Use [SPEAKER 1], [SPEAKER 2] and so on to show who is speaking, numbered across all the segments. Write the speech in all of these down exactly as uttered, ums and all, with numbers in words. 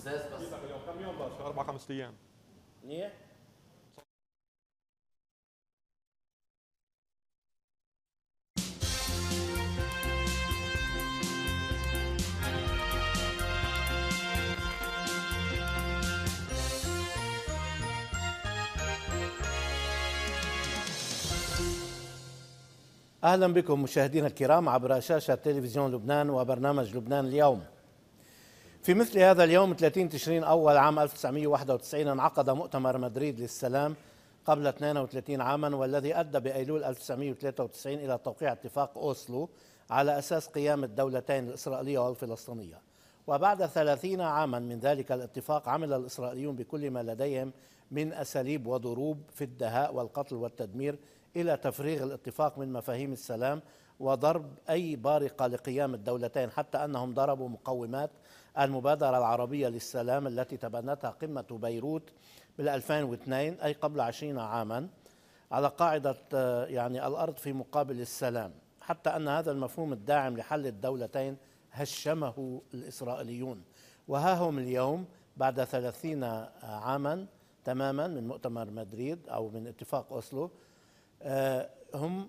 [SPEAKER 1] استاذ بس
[SPEAKER 2] اليوم كم يوم بس؟ اربع خمس ايام.
[SPEAKER 3] منيح. أهلا بكم مشاهدينا الكرام عبر شاشة تلفزيون لبنان وبرنامج لبنان اليوم. في مثل هذا اليوم ثلاثين تشرين أول عام ألف وتسعمئة وواحد وتسعين انعقد مؤتمر مدريد للسلام قبل اثنين وثلاثين عاما، والذي أدى بأيلول ألف وتسعمئة وثلاثة وتسعين إلى توقيع اتفاق أوسلو على أساس قيام الدولتين الإسرائيلية والفلسطينية. وبعد ثلاثين عاما من ذلك الاتفاق عمل الإسرائيليون بكل ما لديهم من أساليب وضروب في الدهاء والقتل والتدمير إلى تفريغ الاتفاق من مفاهيم السلام وضرب أي بارقة لقيام الدولتين، حتى أنهم ضربوا مقومات المبادرة العربية للسلام التي تبنتها قمة بيروت بال ألفين واثنين، أي قبل عشرين عاما، على قاعدة يعني الأرض في مقابل السلام، حتى أن هذا المفهوم الداعم لحل الدولتين هشمه الإسرائيليون. وها هم اليوم بعد ثلاثين عاما تماما من مؤتمر مدريد أو من اتفاق أوسلو، هم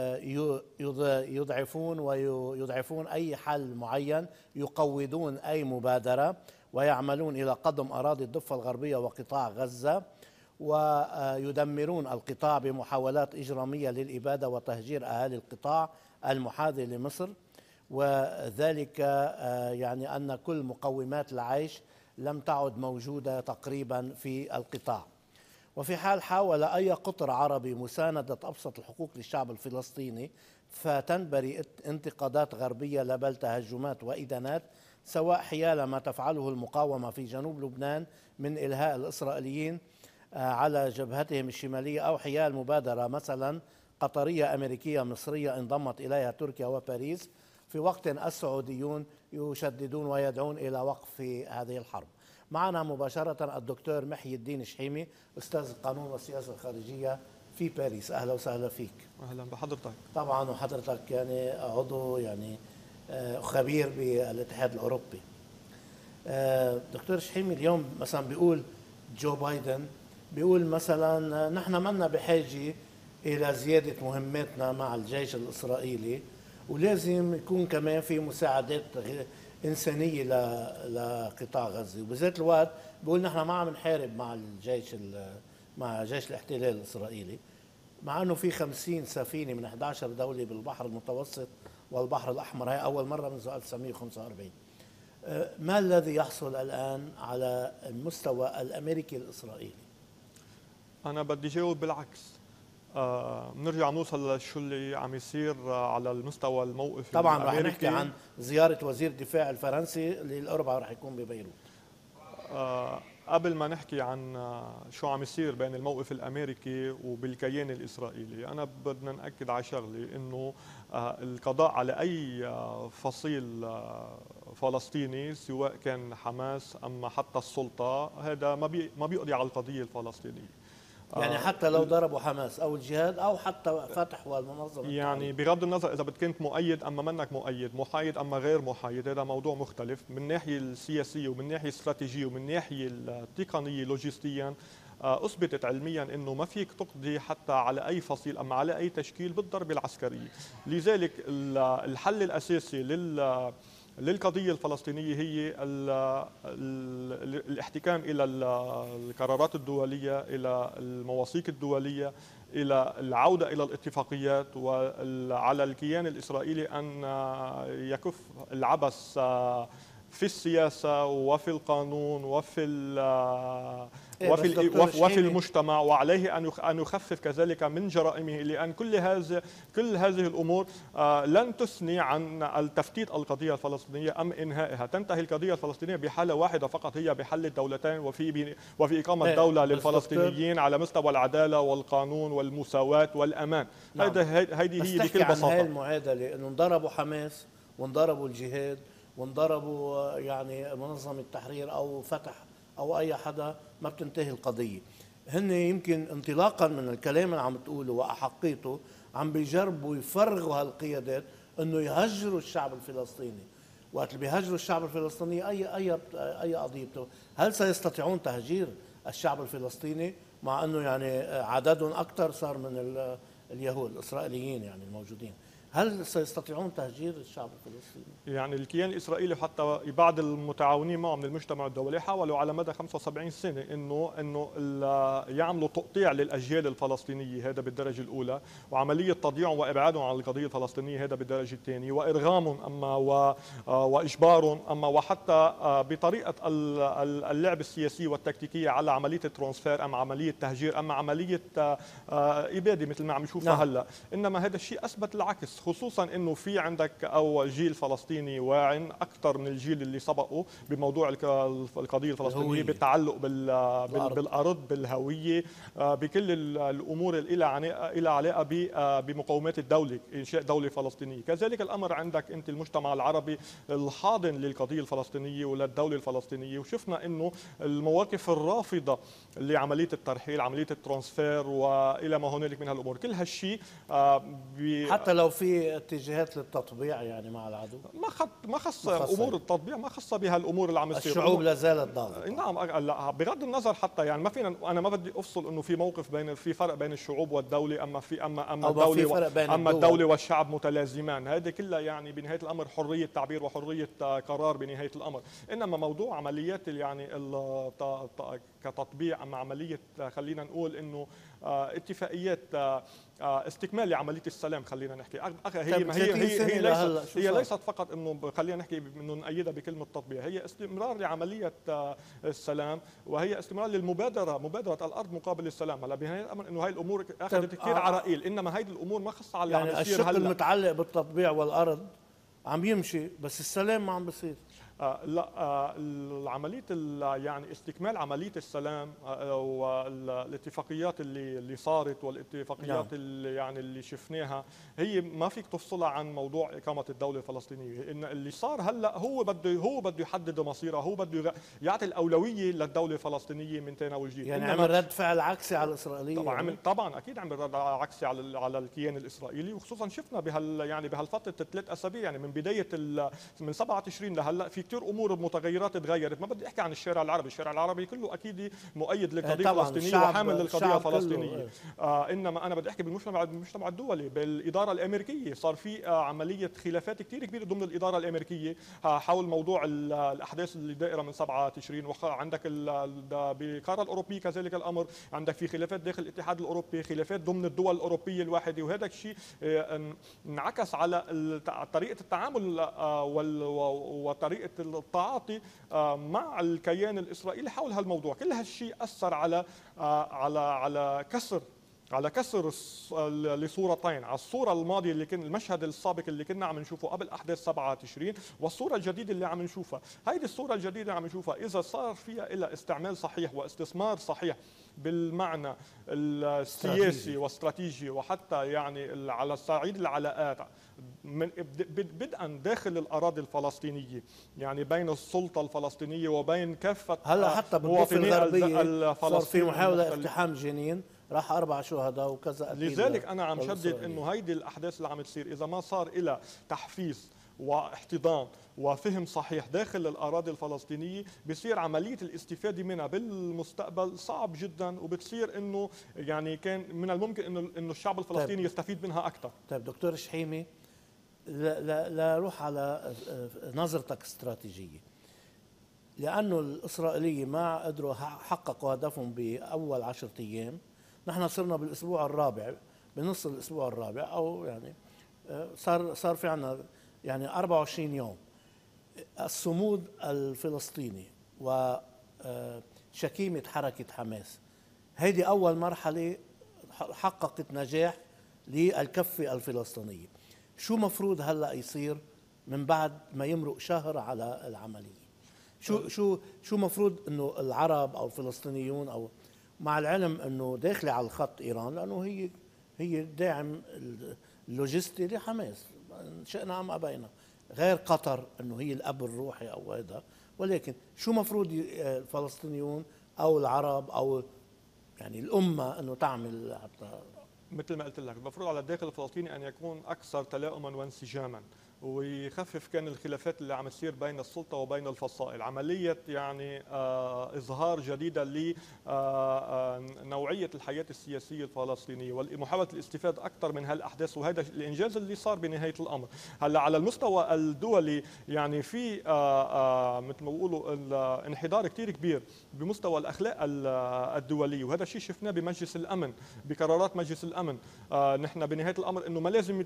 [SPEAKER 3] يضعفون ويضعفون أي حل معين، يقوضون أي مبادرة ويعملون إلى قضم أراضي الضفة الغربية وقطاع غزة، ويدمرون القطاع بمحاولات إجرامية للإبادة وتهجير أهالي القطاع المحاذي لمصر. وذلك يعني أن كل مقومات العيش لم تعد موجودة تقريبا في القطاع. وفي حال حاول أي قطر عربي مساندة أبسط الحقوق للشعب الفلسطيني فتنبري انتقادات غربية لا بل تهجمات وإدانات، سواء حيال ما تفعله المقاومة في جنوب لبنان من إلهاء الإسرائيليين على جبهتهم الشمالية، أو حيال مبادرة مثلا قطرية أمريكية مصرية انضمت إليها تركيا وباريس، في وقت السعوديون يشددون ويدعون إلى وقف هذه الحرب. معنا مباشرة الدكتور محي الدين شحيمي، أستاذ القانون والسياسة الخارجية في باريس. أهلا وسهلا فيك.
[SPEAKER 2] أهلا بحضرتك.
[SPEAKER 3] طبعا وحضرتك يعني عضو يعني خبير بالاتحاد الأوروبي. دكتور شحيمي، اليوم مثلا بيقول جو بايدن بيقول مثلا نحن منا بحاجة إلى زيادة مهماتنا مع الجيش الإسرائيلي، ولازم يكون كمان في مساعدات إنسانية لقطاع غزة، وبذات الوقت بيقول نحن ما عم نحارب مع الجيش مع جيش الاحتلال الإسرائيلي، مع أنه في خمسين سفينة من إحدى عشرة دولة بالبحر المتوسط والبحر الأحمر، هي أول مرة منذ ألف وتسعمئة وخمسة وأربعين. ما الذي يحصل الآن على المستوى الأمريكي الإسرائيلي؟
[SPEAKER 2] أنا بدي جاوب بالعكس. آه، بنرجع نوصل لشو اللي عم يصير على المستوى الموقف
[SPEAKER 3] طبعا رح نحكي عن زيارة وزير الدفاع الفرنسي للأربعاء رح يكون ببيروت.
[SPEAKER 2] آه، قبل ما نحكي عن شو عم يصير بين الموقف الامريكي وبالكيان الاسرائيلي، انا بدنا ناكد على شغله انه آه، القضاء على اي فصيل آه، فلسطيني سواء كان حماس اما حتى السلطه، هذا ما بي ما بيقضي على القضيه الفلسطينيه.
[SPEAKER 3] يعني حتى لو ضربوا حماس او الجهاد او حتى فتح والمنظمه،
[SPEAKER 2] يعني بغض النظر اذا كنت مؤيد اما منك مؤيد، محايد اما غير محايد، هذا موضوع مختلف من الناحيه السياسيه ومن الناحيه الاستراتيجيه ومن الناحيه التقنيه لوجستيا. اثبتت علميا انه ما فيك تقضي حتى على اي فصيل اما على اي تشكيل بالضربه العسكريه. لذلك الحل الاساسي لل للقضية الفلسطينية هي ال ال الاحتكام إلى القرارات الدولية، إلى المواثيق الدولية، إلى العودة إلى الاتفاقيات، وعلى الكيان الإسرائيلي أن يكف العبث في السياسة وفي القانون وفي وفي وفي المجتمع، وعليه ان ان يخفف كذلك من جرائمه، لان كل هذه كل هذه الامور لن تثني عن التفتيت القضيه الفلسطينيه ام انهائها. تنتهي القضيه الفلسطينيه بحاله واحده فقط، هي بحل الدولتين وفي وفي اقامه دوله للفلسطينيين على مستوى العداله والقانون والمساواه والامان.
[SPEAKER 3] نعم.
[SPEAKER 2] هذه هي بكل بساطه.
[SPEAKER 3] هي المعادله انه انضربوا حماس وانضربوا الجهاد وانضربوا يعني منظمه التحرير او فتح او اي حدا، ما بتنتهي القضيه. هن يمكن انطلاقا من الكلام اللي عم تقوله واحقيته عم بيجربوا يفرغوا هالقيادات انه يهجروا الشعب الفلسطيني، وقت اللي بيهاجروا الشعب الفلسطيني اي اي اي قضيه، هل سيستطيعون تهجير الشعب الفلسطيني مع انه يعني عددهم اكثر صار من اليهود الاسرائيليين يعني الموجودين؟ هل سيستطيعون تهجير الشعب الفلسطيني؟
[SPEAKER 2] يعني الكيان الاسرائيلي حتى بعض المتعاونين معه من المجتمع الدولي حاولوا على مدى خمسة وسبعين سنه انه انه يعملوا تقطيع للاجيال الفلسطينيه، هذا بالدرجه الاولى، وعمليه تضييعهم وابعادهم عن القضيه الفلسطينيه، هذا بالدرجه الثانيه، وارغامهم اما واجبارهم اما، وحتى بطريقه اللعب السياسي والتكتيكيه على عمليه الترانسفير، اما عمليه تهجير، اما عمليه اباده مثل ما عم نشوفها نعم. هلا. انما هذا الشيء اثبت العكس، خصوصا انه في عندك او جيل فلسطيني واعٍ اكثر من الجيل اللي سبقه بموضوع القضيه الفلسطينيه، بالتعلق بالارض، بالهويه، بكل الامور اللي لها علاقه بمقومات الدوله، انشاء دوله فلسطينيه. كذلك الامر عندك انت المجتمع العربي الحاضن للقضيه الفلسطينيه وللدوله الفلسطينيه، وشفنا انه المواقف الرافضه لعمليه الترحيل، عمليه الترانسفير والى ما هنالك من هالامور، كل هالشيء
[SPEAKER 3] حتى لو في اتجاهات للتطبيع يعني مع العدو،
[SPEAKER 2] ما خط ما خص امور التطبيع، ما خص بها الامور اللي عم تصير.
[SPEAKER 3] الشعوب لا زالت ضاغطه.
[SPEAKER 2] نعم، لا بغض النظر حتى يعني ما فينا، انا ما بدي افصل انه في موقف بين في فرق بين الشعوب والدوله، اما في اما اما الدوله و... اما الدوله والشعب متلازمان، هذه كلها يعني بنهايه الامر حريه تعبير وحريه قرار بنهايه الامر. انما موضوع عمليات يعني كتطبيع، اما عمليه خلينا نقول انه اتفاقيات استكمال لعمليه السلام، خلينا نحكي هي هي هي, هي ليست هي ليست فقط انه خلينا نحكي انه نأيدها بكلمه تطبيع، هي استمرار لعمليه السلام، وهي استمرار للمبادره، مبادره الارض مقابل السلام. هلا بنهايه الامر انه هاي الامور اخذت كثير عرائيل، انما هيدي الامور ما خصها على
[SPEAKER 3] يعني الشق المتعلق بالتطبيع والارض عم يمشي، بس السلام ما عم بيصير.
[SPEAKER 2] آه لا آه العمليه يعني استكمال عمليه السلام آه والاتفاقيات اللي اللي صارت والاتفاقيات نعم. اللي يعني اللي شفناها، هي ما فيك تفصلها عن موضوع اقامه الدوله الفلسطينيه. ان اللي صار هلا هو بده هو بده يحدد مصيرها، هو بده يعطي الاولويه للدوله الفلسطينيه من تناول جديد.
[SPEAKER 3] يعني عمل رد فعل عكسي على الاسرائيليه.
[SPEAKER 2] طبعا عمل طبعا اكيد عمل رد عكسي على على الكيان الاسرائيلي، وخصوصا شفنا بهال يعني بهالفتره الثلاث اسابيع، يعني من بدايه من سبعة تشرين لهلا في كثير امور متغيرات تغيرت. ما بدي احكي عن الشارع العربي، الشارع العربي كله اكيد مؤيد للقضيه الفلسطينيه وحامل للقضيه الفلسطينيه. آه انما انا بدي احكي بالمجتمع بالمجتمع الدولي، بالاداره الامريكيه صار في آه عمليه خلافات كثير كبيره ضمن الاداره الامريكيه آه حول موضوع الاحداث اللي دائره من سبعة تشرين. وعندك بالقاره الاوروبيه كذلك الامر، عندك في خلافات داخل الاتحاد الاوروبي، خلافات ضمن الدول الاوروبيه الواحده، وهذا الشيء آه انعكس على طريقه التعامل آه وطريقه التعاطي مع الكيان الاسرائيلي حول هالموضوع. كل هالشيء اثر على على على كسر على كسر لصورتين، على الصوره الماضيه اللي كان المشهد السابق اللي كنا عم نشوفه قبل احداث سبعة تشرين، والصوره الجديده اللي عم نشوفها. هيدي الصوره الجديده اللي عم نشوفها اذا صار فيها الى استعمال صحيح واستثمار صحيح بالمعنى السياسي واستراتيجي، وحتى يعني على صعيد العلاقات من بدءا داخل الاراضي الفلسطينيه، يعني بين السلطه الفلسطينيه وبين كافه
[SPEAKER 3] هلا حتى بالضفه الغربيه صار في محاوله اقتحام جنين، راح اربع شهداء وكذا.
[SPEAKER 2] لذلك انا عم شدد انه هيدي الاحداث اللي عم تصير اذا ما صار الى تحفيز واحتضان وفهم صحيح داخل الاراضي الفلسطينيه، بصير عمليه الاستفاده منها بالمستقبل صعب جدا، وبتصير انه يعني كان من الممكن انه انه الشعب الفلسطيني طيب. يستفيد منها اكثر.
[SPEAKER 3] طيب دكتور شحيمي، لا لا لا روح على نظرتك استراتيجيه، لانه الاسرائيليه ما قدروا حققوا هدفهم باول عشرة ايام، نحن صرنا بالاسبوع الرابع، بنص الاسبوع الرابع، او يعني صار صار في عندنا يعني أربعة وعشرين يوم. الصمود الفلسطيني وشكيمة حركة حماس، هذه أول مرحلة حققت نجاح للكفة الفلسطينية. شو مفروض هلأ يصير من بعد ما يمرق شهر على العملية؟ شو شو شو مفروض إنه العرب أو الفلسطينيون، أو مع العلم إنه داخلة على الخط إيران، لأنه هي هي الداعم اللوجستي لحماس شئنا أم أبينا، غير قطر انه هي الاب الروحي او هذا، ولكن شو مفروض الفلسطينيون او العرب او يعني الامه انه تعمل؟ حتى
[SPEAKER 2] مثل ما قلت لك المفروض على الداخل الفلسطيني ان يكون اكثر تلاؤما وانسجاما ويخفف كان الخلافات اللي عم تصير بين السلطة وبين الفصائل. عملية يعني آه إظهار جديدة لنوعية الحياة السياسية الفلسطينية ومحاولة الاستفادة أكثر من هالأحداث، وهذا الإنجاز اللي صار بنهاية الأمر. هلا على المستوى الدولي يعني في آه آه مثل ما بيقولوا انحدار كثير كبير بمستوى الأخلاق الدولية، وهذا الشيء شفناه بمجلس الأمن بقرارات مجلس الأمن. آه نحن بنهاية الأمر إنه ما لازم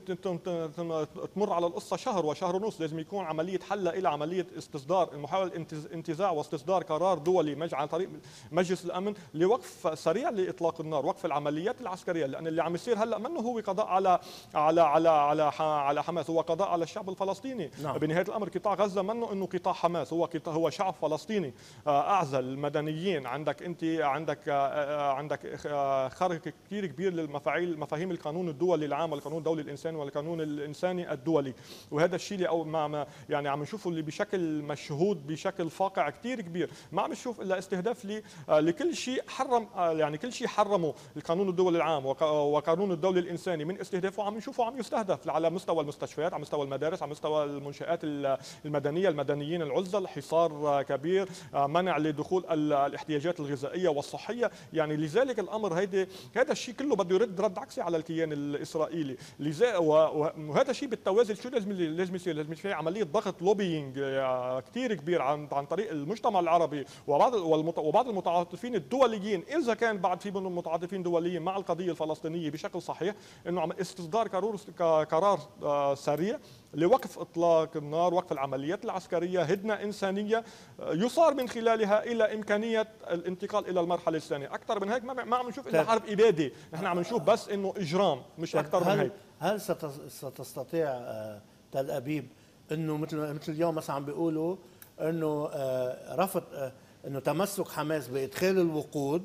[SPEAKER 2] تمر على القصة شهر وشهر ونص، لازم يكون عملية حل إلى عملية استصدار محاولة انتزاع واستصدار قرار دولي عن طريق مجلس الأمن لوقف سريع لإطلاق النار، وقف العمليات العسكرية، لأن اللي عم يصير هلا منه هو قضاء على على على على على حماس، هو قضاء على الشعب الفلسطيني. نعم. بنهاية الأمر قطاع غزة منه إنه قطاع حماس، هو قطاع هو شعب فلسطيني أعزل المدنيين. عندك أنت عندك عندك خرق كثير كبير للمفاعيل مفاهيم القانون الدولي العام والقانون الدولي الإنساني والقانون الإنساني الدولي، وهذا الشيء اللي او ما يعني عم نشوفه اللي بشكل مشهود بشكل فاقع كثير كبير. ما عم نشوف الا استهداف لي لكل شيء حرم يعني كل شيء حرمه القانون الدولي العام وقانون الدولي الانساني من استهدافه عم نشوفه عم يستهدف على مستوى المستشفيات، على مستوى المدارس، على مستوى المنشآت المدنيه، المدنيين العزل، حصار كبير، منع لدخول الاحتياجات الغذائيه والصحيه. يعني لذلك الامر هيدي هذا الشيء كله بده يرد رد عكسي على الكيان الاسرائيلي. وهذا الشيء بالتوازي شو لازم لازم يصير؟ لازم يصير عمليه ضغط لوبينج كثير كبير عن عن طريق المجتمع العربي وبعض وبعض المتعاطفين الدوليين، اذا كان بعد في منهم متعاطفين دوليين مع القضيه الفلسطينيه بشكل صحيح، انه عم استصدار قرار قرار سريع لوقف اطلاق النار، وقف العمليات العسكريه، هدنه انسانيه يصار من خلالها الى امكانيه الانتقال الى المرحله الثانيه. اكثر من هيك ما عم نشوف الا حرب اباده، نحن عم نشوف بس انه اجرام مش اكثر من هيك.
[SPEAKER 3] هل ستستطيع تل ابيب انه مثل مثل اليوم مثلا عم بيقولوا انه رفض انه تمسك حماس بادخال الوقود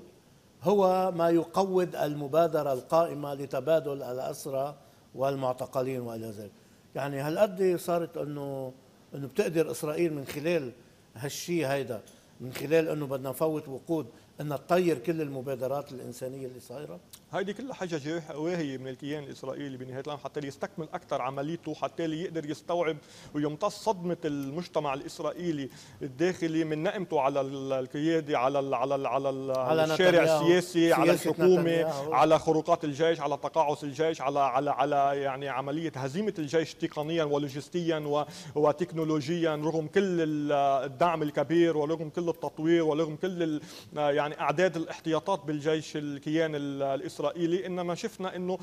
[SPEAKER 3] هو ما يقوض المبادره القائمه لتبادل الاسرى والمعتقلين والى ذلك؟ يعني هالقد صارت انه انه بتقدر اسرائيل من خلال هالشيء هيدا، من خلال انه بدنا نفوت وقود، ان تطير كل المبادرات الانسانيه اللي صايره؟
[SPEAKER 2] هيدي كلها حجج واهيه من الكيان الاسرائيلي بنهايه الامر حتى يستكمل اكثر عمليته، حتى يقدر يستوعب ويمتص صدمه المجتمع الاسرائيلي الداخلي من نقمته على القياده، على ال على ال على, ال على الشارع السياسي، على الحكومه، على خروقات الجيش، على تقاعس الجيش، على على على يعني عمليه هزيمه الجيش تقنيا ولوجستيا وتكنولوجيا رغم كل الدعم الكبير ورغم كل التطوير ورغم كل يعني اعداد الاحتياطات بالجيش الكيان الاسرائيلي. انما شفنا انه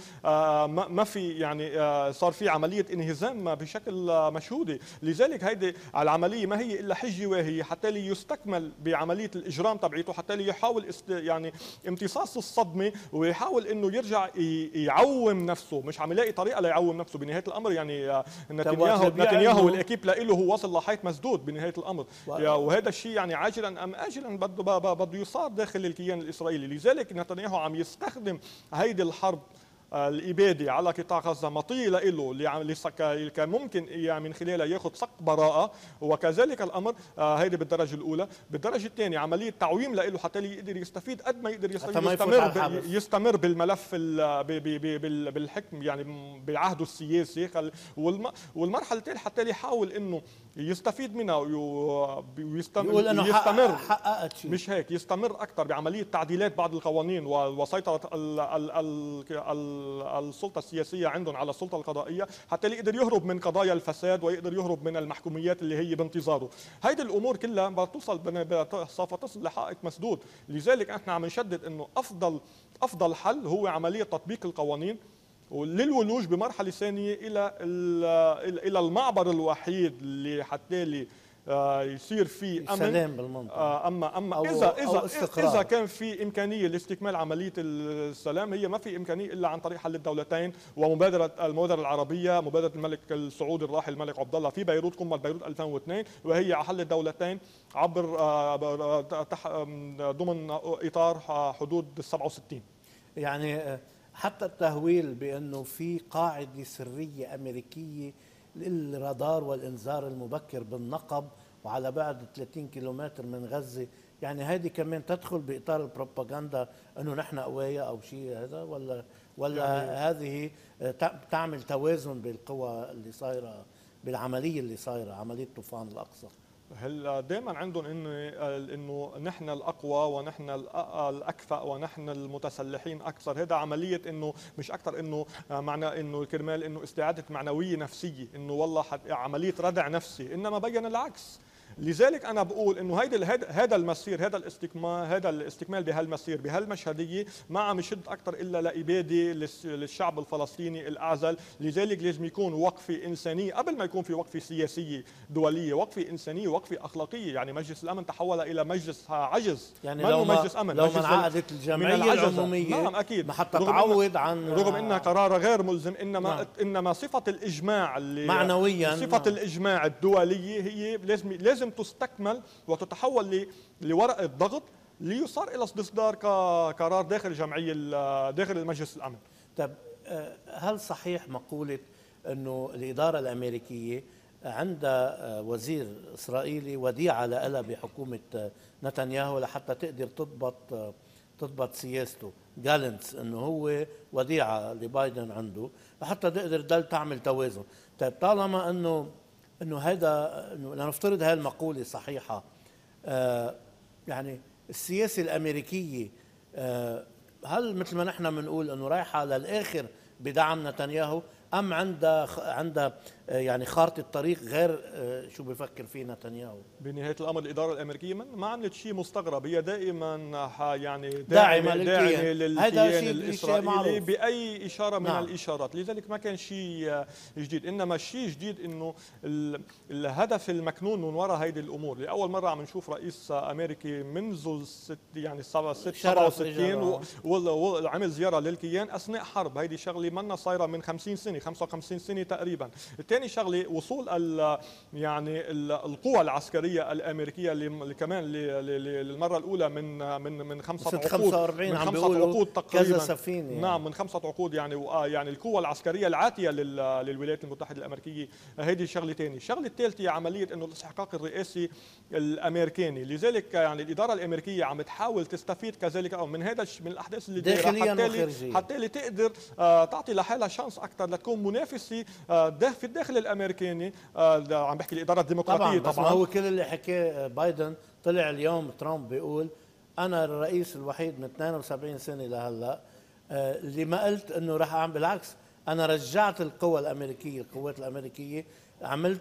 [SPEAKER 2] ما في يعني صار في عمليه انهزام بشكل مشهوده. لذلك هيدي العمليه ما هي الا حجه واهيه حتى ليستكمل بعمليه الاجرام تبعيته، حتى ليحاول يعني امتصاص الصدمه ويحاول انه يرجع يعوم نفسه، مش عم يلاقي طريقه ليعوم نفسه. بنهايه الامر يعني نتنياهو نتنياهو والاكيب له واصل لحيط مسدود بنهايه الامر، وهذا الشيء يعني عاجلا ام اجلا بده بده يصار داخل الكيان الاسرائيلي. لذلك نتنياهو عم يستخدم هيدي الحرب الإبادة على قطاع غزة مطية له اللي كان ممكن من خلالها ياخذ صك براءة، وكذلك الأمر هيدي بالدرجة الأولى. بالدرجة الثانية عملية تعويم له حتى يقدر يستفيد قد ما يقدر يستمر يستمر بالملف بالحكم يعني بعهده السياسي، والمرحلة الثالثة حتى يحاول إنه يستفيد منها ويستمر
[SPEAKER 3] انه
[SPEAKER 2] يستمر
[SPEAKER 3] حققت شيء،
[SPEAKER 2] مش هيك يستمر اكثر بعمليه تعديلات بعض القوانين وسيطره ال ال ال ال السلطه السياسيه عندهم على السلطه القضائيه حتى يقدر يهرب من قضايا الفساد ويقدر يهرب من المحكوميات اللي هي بانتظاره. هيدي الامور كلها بتوصل سوف تصل لحائط مسدود. لذلك احنا عم نشدد انه افضل افضل حل هو عمليه تطبيق القوانين للولوج بمرحله ثانيه الى الى المعبر الوحيد اللي حتى لي يصير في امن
[SPEAKER 3] سلام بالمنطقه.
[SPEAKER 2] اما اما اذا اذا اذا كان في امكانيه لاستكمال عمليه السلام، هي ما في امكانيه الا عن طريق حل الدولتين ومبادره المبادره العربيه، مبادره الملك السعودي الراحل الملك عبد الله في بيروت، قمه بيروت ألفين واثنين، وهي حل الدولتين عبر ضمن اطار حدود سبعة وستين.
[SPEAKER 3] يعني حتى التهويل بانه في قاعده سريه امريكيه للرادار والانذار المبكر بالنقب وعلى بعد ثلاثين كيلومتر من غزه، يعني هذه كمان تدخل باطار البروباغندا انه نحن قوايا او شيء هذا، ولا ولا يعني هذه تعمل توازن بالقوى اللي صايره بالعمليه اللي صايره، عمليه طوفان الاقصى؟
[SPEAKER 2] هلا دائما عندهم انه انه نحن الاقوى ونحن الاكفأ ونحن المتسلحين اكثر. هذا عمليه انه مش اكثر انه معنى انه كرمال انه استعاده معنويه نفسيه، انه والله عمليه ردع نفسي، انما بين العكس. لذلك انا بقول انه هيدا هذا المسير، هذا الاستكمال، هذا الاستكمال بهالمسير بهالمشهديه ما عم يشد اكثر الا لاباده للشعب الفلسطيني الاعزل. لذلك لازم يكون وقفه انسانيه قبل ما يكون في وقفه سياسيه دوليه، وقفه انسانيه وقفه اخلاقيه. يعني مجلس الامن تحول الى مجلس عجز،
[SPEAKER 3] يعني لو ما
[SPEAKER 2] مجلس أمن،
[SPEAKER 3] لو
[SPEAKER 2] مجلس
[SPEAKER 3] ما انعقدت الجمعيه العموميه،
[SPEAKER 2] نعم اكيد،
[SPEAKER 3] ما حتى تعوض عن
[SPEAKER 2] رغم انها قرار غير ملزم، انما
[SPEAKER 3] نعم.
[SPEAKER 2] انما صفه الاجماع اللي
[SPEAKER 3] معنويا،
[SPEAKER 2] صفه
[SPEAKER 3] نعم.
[SPEAKER 2] الاجماع الدوليه هي لازم لازم تستكمل وتتحول لورقه ضغط ليصار الى استصدار كقرار داخل الجمعيه داخل المجلس الامن.
[SPEAKER 3] طيب هل صحيح مقوله انه الاداره الامريكيه عندها وزير اسرائيلي وديعه لها بحكومه نتنياهو لحتى تقدر تضبط تضبط سياسته؟ جالنتس انه هو وديعه لبايدن عنده لحتى تقدر تضل تعمل توازن. طيب طالما انه انه هذا انه لنفترض هاي المقوله صحيحه، آه يعني السياسه الامريكيه آه هل مثل ما نحن بنقول انه رايحه للاخر بدعم نتنياهو، ام عندها عندها يعني خارطه طريق غير شو بفكر فيه نتنياهو؟
[SPEAKER 2] بنهايه الامر الاداره الامريكيه ما عملت شيء مستغرب، هي دائما يعني
[SPEAKER 3] داعمه
[SPEAKER 2] داعمه للكيان الاسرائيلي
[SPEAKER 3] معروف.
[SPEAKER 2] باي اشاره من
[SPEAKER 3] نعم.
[SPEAKER 2] الاشارات. لذلك ما كان شيء جديد، انما الشيء الجديد انه الهدف المكنون من وراء هيدي الامور. لاول مره عم نشوف رئيس امريكي منذ الست يعني سبعة وستين وعمل زياره للكيان اثناء حرب. هيدي شغله منا صايره من خمسين سنه خمسة وخمسين سنه تقريبا. ثاني شغله وصول ال يعني القوى العسكريه الامريكيه اللي كمان للمره الاولى من من من خمسه عقود
[SPEAKER 3] خمسة وأربعين
[SPEAKER 2] من
[SPEAKER 3] عم
[SPEAKER 2] خمسه عقود تقريبا
[SPEAKER 3] كذا سفينه يعني.
[SPEAKER 2] نعم من خمسه عقود يعني يعني القوى العسكريه العاتيه للولايات المتحده الامريكيه. هذه شغله ثانيه. الشغله الثالثه عمليه انه الاستحقاق الرئاسي الامريكاني. لذلك يعني الاداره الامريكيه عم تحاول تستفيد كذلك او من هذا من الاحداث اللي
[SPEAKER 3] داخليا وخارجيا
[SPEAKER 2] حتى تقدر تعطي لحالها شانس اكثر لتكون منافسه في الداخل الامريكاني. عم بحكي الاداره الديمقراطيه
[SPEAKER 3] طبعا.
[SPEAKER 2] طبعا
[SPEAKER 3] بس ما هو كل اللي حكاه بايدن طلع اليوم ترامب بيقول انا الرئيس الوحيد من اثنين وسبعين سنه لهلا اللي ما قلت انه راح اعمل، بالعكس انا رجعت القوى الامريكيه القوات الامريكيه، عملت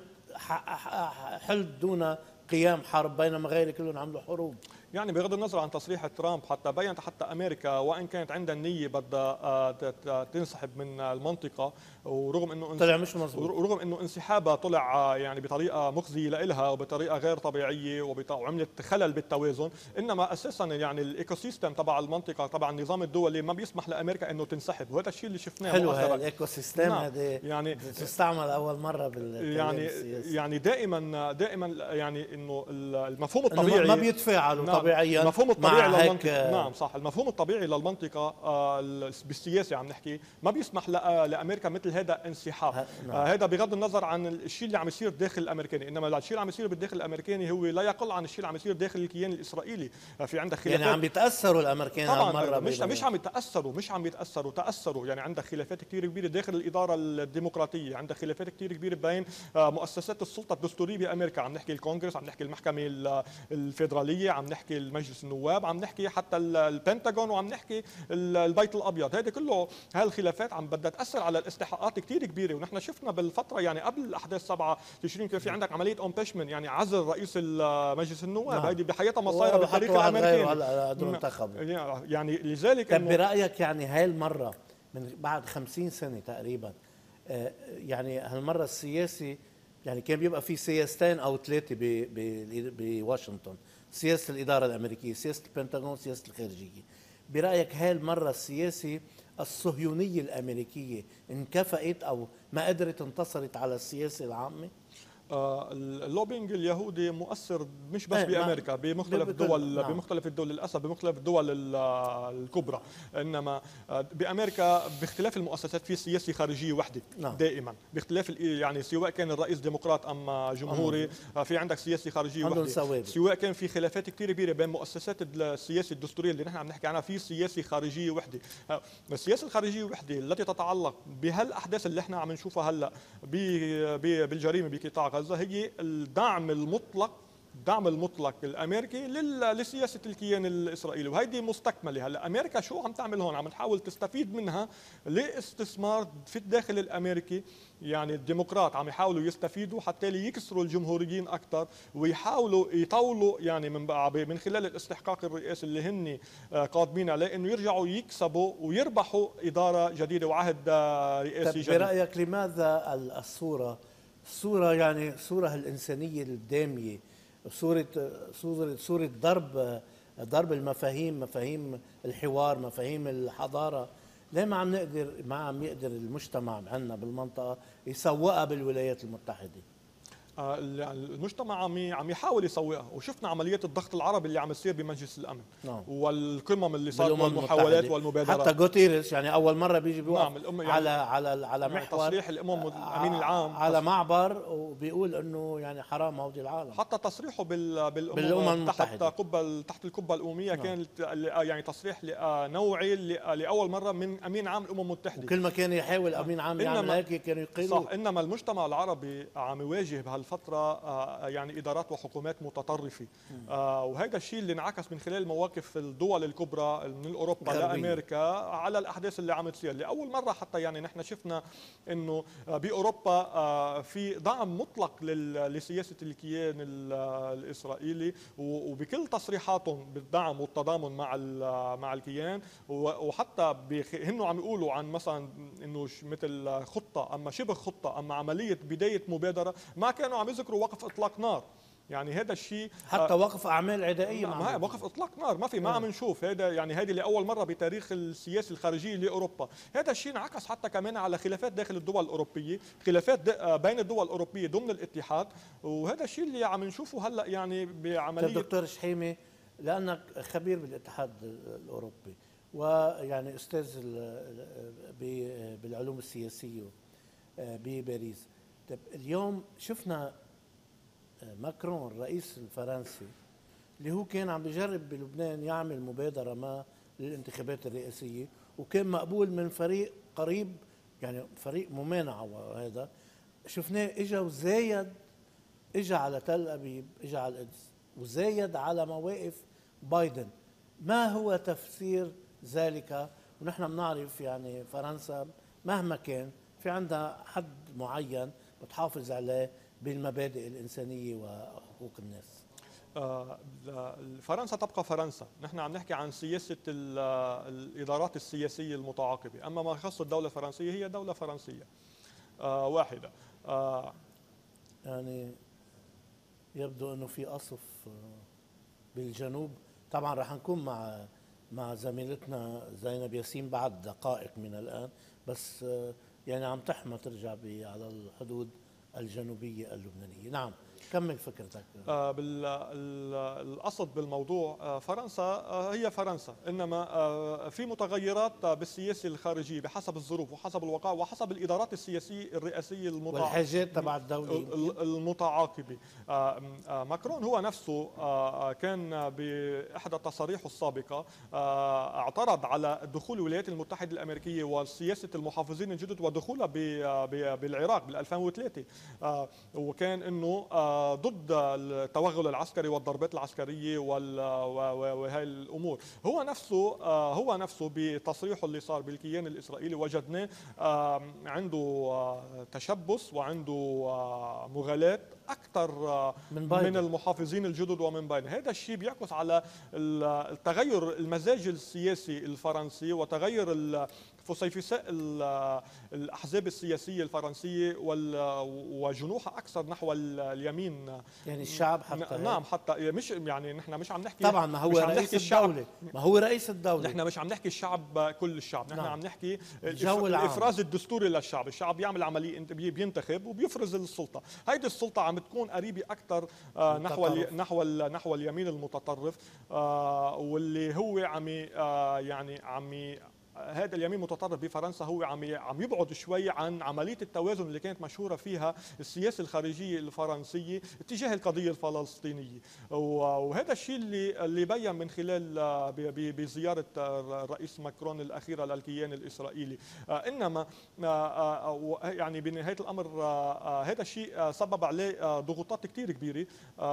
[SPEAKER 3] حل دون قيام حرب، بينما غيري كلهم عملوا حروب.
[SPEAKER 2] يعني بغض النظر عن تصريح ترامب حتى بينت حتى امريكا وان كانت عندها النيه بدها تنسحب من المنطقه، ورغم انه
[SPEAKER 3] طلع مش مظبوط،
[SPEAKER 2] ورغم انه انسحابها طلع يعني بطريقه مخزيه لها وبطريقه غير طبيعيه وعملت خلل بالتوازن. انما اساسا يعني الايكو سيستم تبع المنطقه تبع النظام الدولي ما بيسمح لامريكا انه تنسحب، وهذا الشيء اللي شفناه
[SPEAKER 3] حلو. هذا الايكو سيستم نعم. هذا
[SPEAKER 2] يعني
[SPEAKER 3] تستعمل اول مره بال
[SPEAKER 2] يعني يعني دائما دائما يعني انه المفهوم الطبيعي
[SPEAKER 3] ما بيتفاعلوا نعم. طبيعيا
[SPEAKER 2] المفهوم الطبيعي للمنطقه نعم صح المفهوم الطبيعي للمنطقه بالسياسه عم نحكي ما بيسمح لامريكا مثل هذا انسحاب. نعم. هذا بغض النظر عن الشيء اللي عم يصير داخل الامريكاني، انما الشيء اللي عم يصير بالداخل الامريكاني هو لا يقل عن الشيء اللي عم يصير داخل الكيان الاسرائيلي. في عندك خلافات
[SPEAKER 3] يعني عم بيتاثروا الامريكان
[SPEAKER 2] طبعا مش مش عم يتاثروا مش عم يتاثروا تاثروا. يعني عندك خلافات كثير كبيره داخل الاداره الديمقراطيه، عندك خلافات كثير كبيره بين مؤسسات السلطه الدستوريه بامريكا. عم نحكي الكونغرس، عم نحكي المحكمه الفيدراليه، عم نحكي مجلس النواب، عم نحكي حتى البنتاغون، وعم نحكي البيت الابيض. هذه كله هالخلافات عم بدها تاثر على الاستحقاقات كثير كبيره. ونحن شفنا بالفتره يعني قبل الاحداث سبعة تشرين كان في عندك عمليه امبيشمنت، يعني عزل رئيس مجلس النواب. هذه بحياتها ما صايره بالتاريخ الامريكي. يعني لذلك
[SPEAKER 3] طيب برايك يعني هاي المره من بعد خمسين سنه تقريبا يعني هالمره السياسي يعني كان بيبقى في سياستين او ثلاثه بواشنطن، سياسه الاداره الامريكيه، سياسه البنتاغون، سياسه الخارجيه. برايك هاي المره السياسه الصهيونيه الامريكيه انكفأت او ما قدرت انتصرت على السياسه العامه؟
[SPEAKER 2] اللوبينج اليهودي مؤثر مش بس
[SPEAKER 3] إيه،
[SPEAKER 2] بامريكا، بمختلف
[SPEAKER 3] بكل-
[SPEAKER 2] الدول،
[SPEAKER 3] نعم.
[SPEAKER 2] بمختلف الدول للاسف، بمختلف الدول ال- الكبرى. انما بامريكا باختلاف المؤسسات في سياسه خارجيه وحده
[SPEAKER 3] نعم.
[SPEAKER 2] دائما، باختلاف ال- يعني سواء كان الرئيس ديمقراط ام جمهوري، في عندك سياسه خارجيه
[SPEAKER 3] عندهم
[SPEAKER 2] وحده.
[SPEAKER 3] ثوابت.
[SPEAKER 2] سواء كان في خلافات كثير كبيره بين مؤسسات السياسه الدستوريه اللي نحن عم نحكي عنها، في سياسه خارجيه وحده. السياسه الخارجيه وحده التي تتعلق بهالاحداث اللي احنا عم نشوفها هلا بالجريمه بقطاع غزه هي الدعم المطلق، الدعم المطلق الامريكي لسياسه الكيان الاسرائيلي، وهيدي مستكمله. هلا امريكا شو عم تعمل هون؟ عم تحاول تستفيد منها لاستثمار في الداخل الامريكي. يعني الديمقراط عم يحاولوا يستفيدوا حتى يكسروا الجمهوريين اكثر، ويحاولوا يطولوا يعني من من خلال الاستحقاق الرئاسي اللي هن قادمين عليه، انه يرجعوا يكسبوا ويربحوا اداره جديده وعهد رئاسي جديد.
[SPEAKER 3] برايك لماذا الصوره الصوره يعني الصوره الانسانيه الداميه، صوره صوره صوره ضرب ضرب المفاهيم، مفاهيم الحوار، مفاهيم الحضاره، ليه ما عم نقدر ما عم يقدر المجتمع عندنا بالمنطقه يسوقها بالولايات المتحده؟
[SPEAKER 2] المجتمع عم عم يحاول يسوقها، وشفنا عمليات الضغط العربي اللي عم تصير بمجلس الامن.
[SPEAKER 3] نعم.
[SPEAKER 2] والقمم اللي صارت والمحاولات والمبادرات.
[SPEAKER 3] حتى غوتيريس يعني اول مره بيجي بيوقف
[SPEAKER 2] نعم الأم يعني
[SPEAKER 3] على على على محور
[SPEAKER 2] تصريح الامم الامين العام
[SPEAKER 3] على معبر، وبيقول انه يعني حرام هودي العالم.
[SPEAKER 2] حتى تصريحه بال بالامم,
[SPEAKER 3] بالأمم
[SPEAKER 2] تحت
[SPEAKER 3] المتحدة.
[SPEAKER 2] قبه تحت القبه الامميه
[SPEAKER 3] نعم.
[SPEAKER 2] كان يعني تصريح نوعي لاول مره من امين عام الامم المتحده.
[SPEAKER 3] وكل ما كان يحاول امين عام يعمل هيك كانوا يقيلوه.
[SPEAKER 2] صح. انما المجتمع العربي عم يواجه بهالفتره يعني ادارات وحكومات متطرفه، آه وهذا الشيء اللي انعكس من خلال مواقف الدول الكبرى من اوروبا لامريكا على الاحداث اللي عم تصير. لاول مره حتى يعني نحن شفنا انه باوروبا آه في دعم مطلق لسياسه الكيان الاسرائيلي، وبكل تصريحاتهم بالدعم والتضامن مع مع الكيان، وحتى هن عم يقولوا عن مثلا انه مثل خطه اما شبه خطه اما عمليه بدايه مبادره، ما كانوا عم يذكروا وقف اطلاق نار. يعني هذا الشيء
[SPEAKER 3] حتى وقف اعمال عدائيه
[SPEAKER 2] ما وقف اطلاق نار ما في، ما عم نشوف هذا. يعني هذه لاول مره بتاريخ السياسه الخارجيه لاوروبا. هذا الشيء انعكس حتى كمان على خلافات داخل الدول الاوروبيه، خلافات بين الدول الاوروبيه ضمن الاتحاد، وهذا الشيء اللي عم نشوفه هلا يعني بعمليه.
[SPEAKER 3] دكتور شحيمه، لانك خبير بالاتحاد الاوروبي ويعني استاذ بالعلوم السياسيه بباريس، طيب اليوم شفنا ماكرون الرئيس الفرنسي اللي هو كان عم بيجرب بلبنان يعمل مبادرة ما للانتخابات الرئاسية، وكان مقبول من فريق قريب يعني فريق ممانعة، وهذا شفناه اجا وزايد، اجا على تل أبيب، اجا على القدس وزايد على مواقف بايدن. ما هو تفسير ذلك؟ ونحن بنعرف يعني فرنسا مهما كان في عندها حد معين بتحافظ عليه بالمبادئ الإنسانية وحقوق الناس.
[SPEAKER 2] آه فرنسا تبقى فرنسا. نحن عم نحكي عن سياسة الإدارات السياسية المتعاقبة، أما ما يخص الدولة الفرنسية هي دولة فرنسية آه واحدة. آه
[SPEAKER 3] يعني يبدو أنه في قصف بالجنوب. طبعا رح نكون مع مع زميلتنا زينب ياسين بعد دقائق من الآن، بس يعني عم تحمى ترجع على الحدود الجنوبية اللبنانية. نعم كمل فكرتك.
[SPEAKER 2] آه القصد بالموضوع آه فرنسا آه هي فرنسا، انما آه في متغيرات بالسياسه الخارجيه بحسب الظروف وحسب الوقائع وحسب الادارات السياسيه الرئاسيه المتعاقبه
[SPEAKER 3] والحاجات تبع الدوله
[SPEAKER 2] المتعاقبه. آه آه ماكرون هو نفسه آه كان باحدى تصاريحه السابقه آه اعترض على دخول الولايات المتحده الامريكيه وسياسه المحافظين الجدد ودخولها بالعراق بال ألفين وثلاثة، آه وكان انه آه ضد التوغل العسكري والضربات العسكريه وهي الامور. هو نفسه هو نفسه بتصريحه اللي صار بالكيان الاسرائيلي وجدناه عنده تشبث وعنده مغالاة اكثر من, من المحافظين الجدد ومن بايدن. هذا الشيء بيعكس على التغير المزاج السياسي الفرنسي وتغير فسيفساء الاحزاب السياسيه الفرنسيه وجنوحها اكثر نحو اليمين.
[SPEAKER 3] يعني الشعب حتى
[SPEAKER 2] نعم حتى مش يعني نحن مش عم نحكي
[SPEAKER 3] طبعا ما هو رئيس الدوله ما هو رئيس الدوله
[SPEAKER 2] نحن مش عم نحكي الشعب كل الشعب، نحن نعم. عم نحكي
[SPEAKER 3] الافراز
[SPEAKER 2] الدستوري للشعب. الشعب بيعمل عمليه بينتخب وبيفرز السلطه. هيدي السلطه عم بتكون قريبه اكثر نحو نحو نحو اليمين المتطرف، واللي هو عم يعني عم هذا اليمين المتطرف بفرنسا هو عم عم يبعد شوي عن عمليه التوازن اللي كانت مشهوره فيها السياسه الخارجيه الفرنسيه تجاه القضيه الفلسطينيه. وهذا الشيء اللي اللي بين من خلال بزياره الرئيس ماكرون الاخيره للكيان الاسرائيلي. انما يعني بنهايه الامر هذا الشيء سبب عليه ضغوطات كثير كبيره،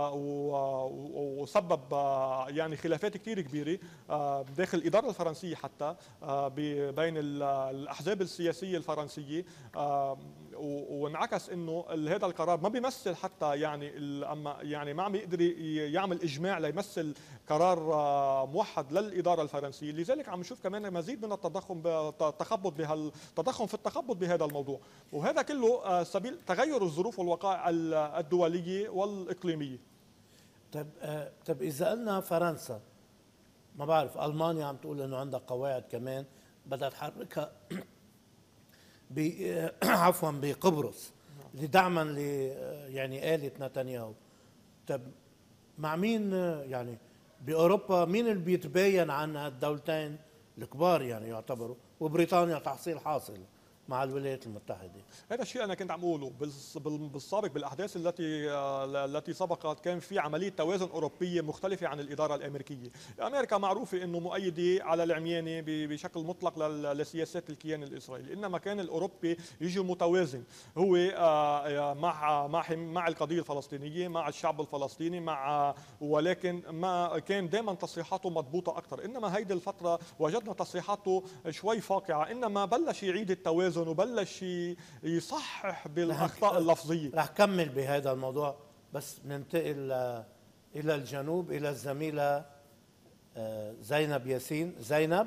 [SPEAKER 2] وسبب يعني خلافات كثير كبيره داخل الاداره الفرنسيه حتى بين الاحزاب السياسيه الفرنسيه، وانعكس انه هذا القرار ما بيمثل حتى يعني اما يعني ما عم يقدر يعمل اجماع ليمثل قرار موحد للاداره الفرنسيه. لذلك عم نشوف كمان مزيد من التضخم التخبط بهالتضخم في التخبط بهذا الموضوع، وهذا كله سبيل تغير الظروف والوقائع الدوليه والاقليميه.
[SPEAKER 3] طيب طيب اذا قلنا فرنسا، ما بعرف المانيا عم تقول انه عندها قواعد كمان بدها تحركها ب عفوا بقبرص لدعما ل يعني آلة نتنياهو. طب مع مين يعني باوروبا مين اللي بيتباين عن هالدولتين الكبار يعني يعتبروا، وبريطانيا تحصيل حاصل مع الولايات المتحدة؟
[SPEAKER 2] هذا الشيء أنا كنت عم أقوله بالسابق بالأحداث التي التي سبقت. كان في عملية توازن أوروبية مختلفة عن الإدارة الأمريكية. أمريكا معروفة أنه مؤيدة على العميانة بشكل مطلق لسياسات الكيان الإسرائيلي، إنما كان الأوروبي يجي متوازن، هو مع مع مع القضية الفلسطينية، مع الشعب الفلسطيني، مع ولكن ما كان دائما تصريحاته مضبوطة أكثر. إنما هيدي الفترة وجدنا تصريحاته شوي فاقعة، إنما بلش يعيد التوازن وبلش يصحح بالاخطاء اللفظيه.
[SPEAKER 3] رح كمل بهذا الموضوع، بس ننتقل الى الجنوب الى الزميله زينب ياسين. زينب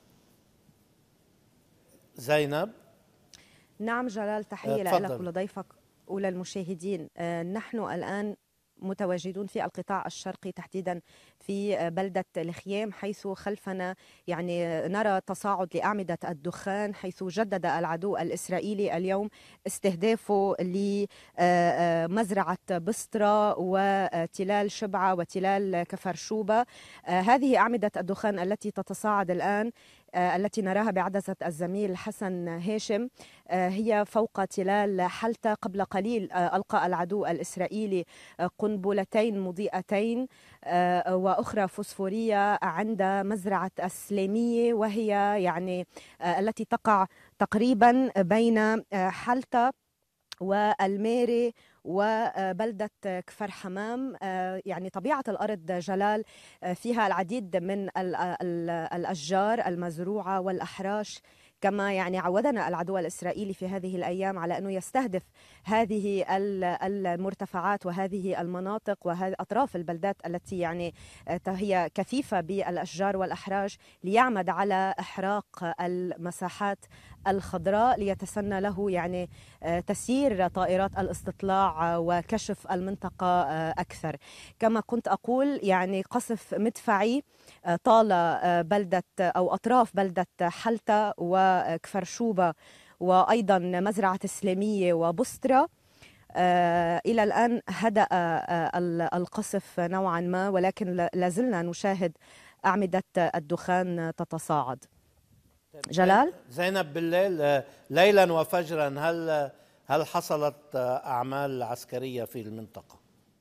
[SPEAKER 3] زينب
[SPEAKER 1] نعم جلال، تحيه لك ولضيفك وللمشاهدين. نحن الان متواجدون في القطاع الشرقي تحديدا في بلدة الخيام، حيث خلفنا يعني نرى تصاعد لأعمدة الدخان، حيث جدد العدو الإسرائيلي اليوم استهدافه لمزرعة بسطرة وتلال شبعة وتلال كفرشوبة. هذه أعمدة الدخان التي تتصاعد الآن التي نراها بعدسة الزميل حسن هاشم هي فوق تلال حلتة. قبل قليل ألقى العدو الإسرائيلي قنبلتين مضيئتين وأخرى فوسفورية عند مزرعة السليمية، وهي يعني التي تقع تقريبا بين حلتة والميري وبلدة كفر حمام. يعني طبيعة الأرض جلال فيها العديد من الأشجار المزروعة والأحراش، كما يعني عودنا العدو الإسرائيلي في هذه الأيام على أنه يستهدف هذه المرتفعات وهذه المناطق وهذه أطراف البلدات التي يعني هي كثيفة بالأشجار والأحراش، ليعمد على إحراق المساحات الخضراء ليتسنى له يعني تسيير طائرات الاستطلاع وكشف المنطقة أكثر. كما كنت أقول يعني قصف مدفعي طال بلدة أو أطراف بلدة حلتة وكفرشوبة وأيضا مزرعة السليمية وبسطرة. إلى الآن هدأ القصف نوعا ما، ولكن لازلنا نشاهد أعمدة الدخان تتصاعد. جلال؟
[SPEAKER 3] زينب، بالليل ليلا وفجرا هل هل حصلت أعمال عسكرية في المنطقة؟